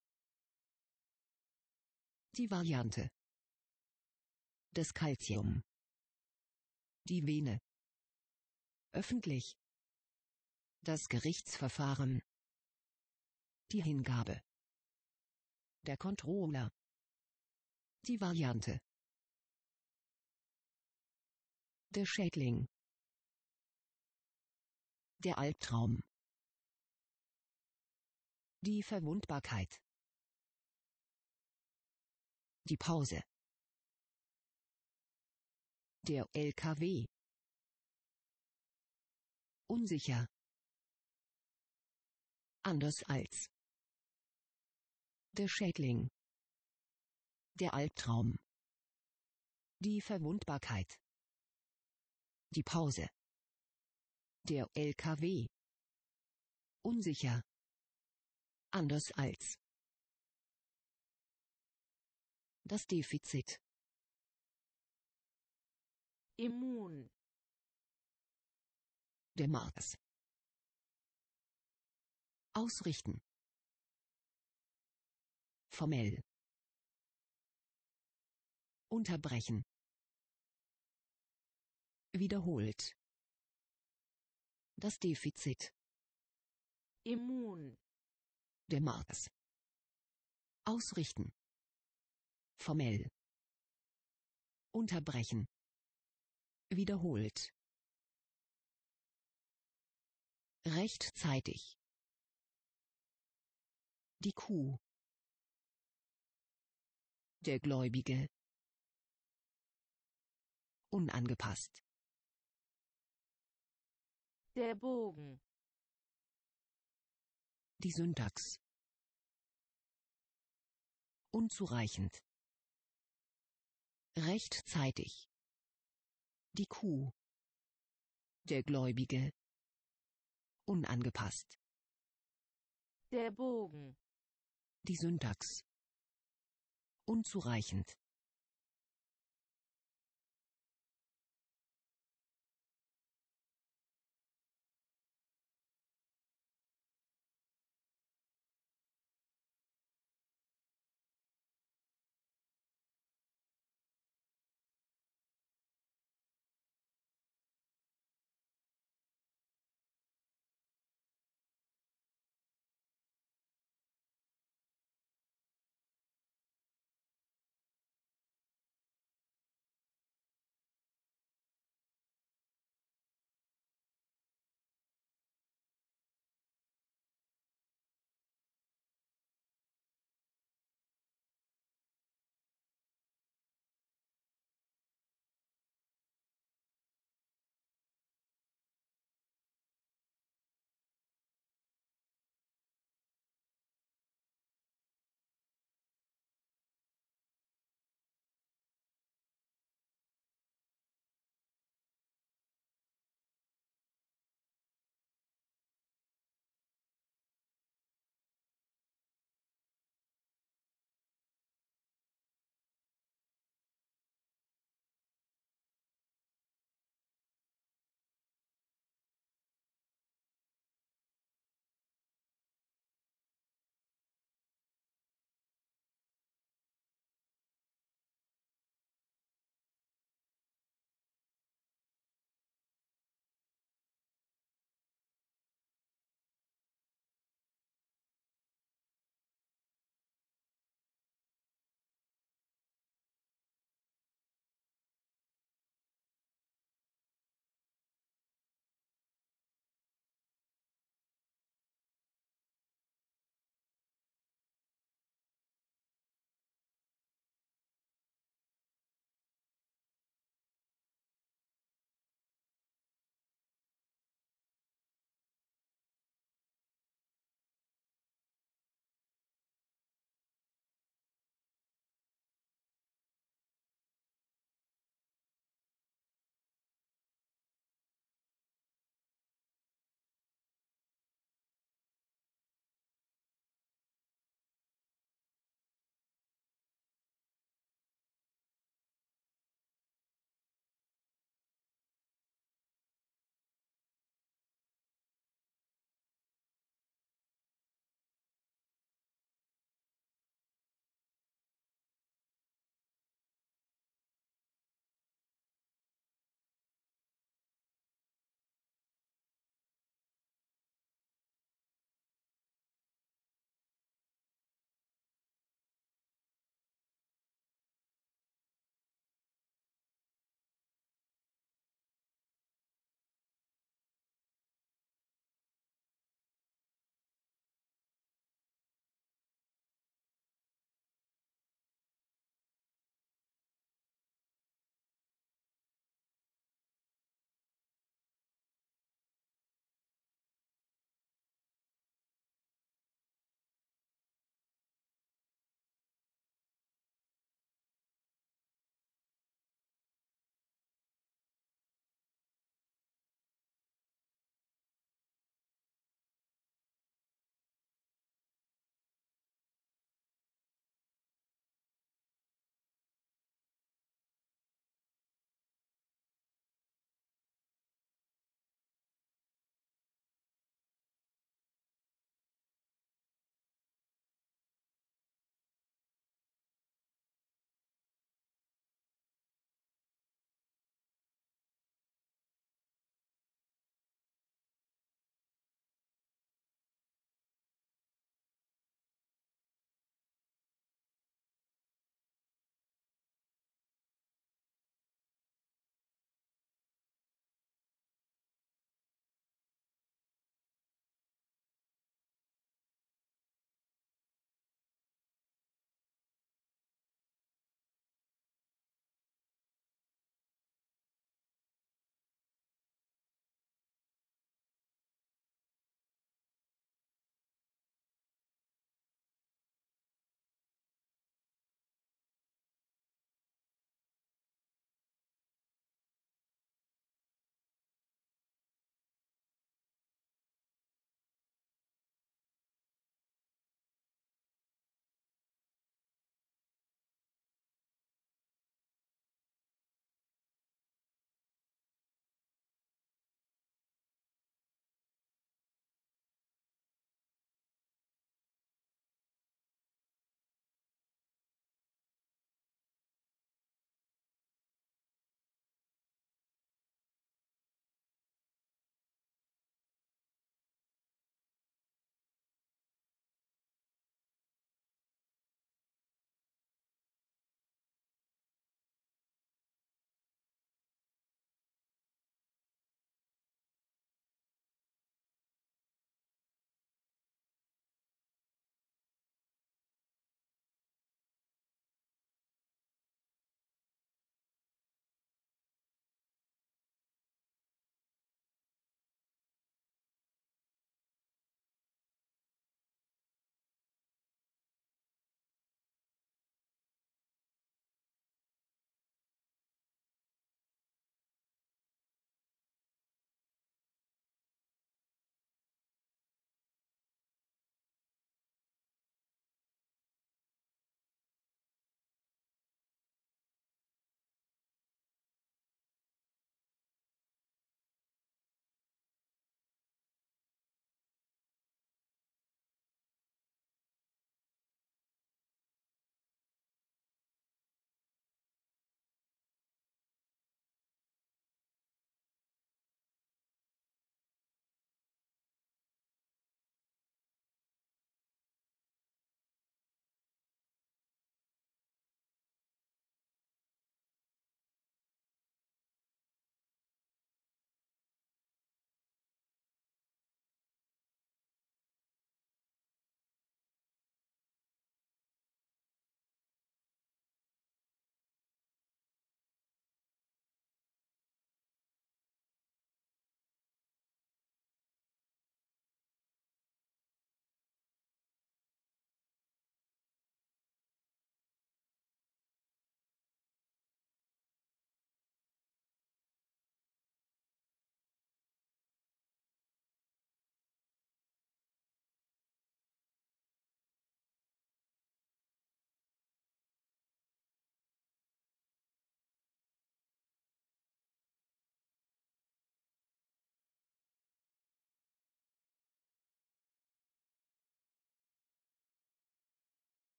Die Variante. Das Calcium. Die Vene. Öffentlich. Das Gerichtsverfahren. Die Hingabe. Der Controller. Die Variante. Der Schädling. Der Albtraum. Die Verwundbarkeit. Die Pause. Der LKW. Unsicher. Anders als. Der Schädling. Der Albtraum. Die Verwundbarkeit. Die Pause. Der LKW. Unsicher. Anders als. Das Defizit. Immun. Der Mars. Ausrichten. Formell. Unterbrechen. Wiederholt. Das Defizit. Immun. Der Mars. Ausrichten. Formell. Unterbrechen. Wiederholt. Rechtzeitig. Die Kuh. Der Gläubige. Unangepasst. Der Bogen. Die Syntax. Unzureichend. Rechtzeitig. Die Kuh. Der Gläubige. Unangepasst. Der Bogen. Die Syntax. Unzureichend.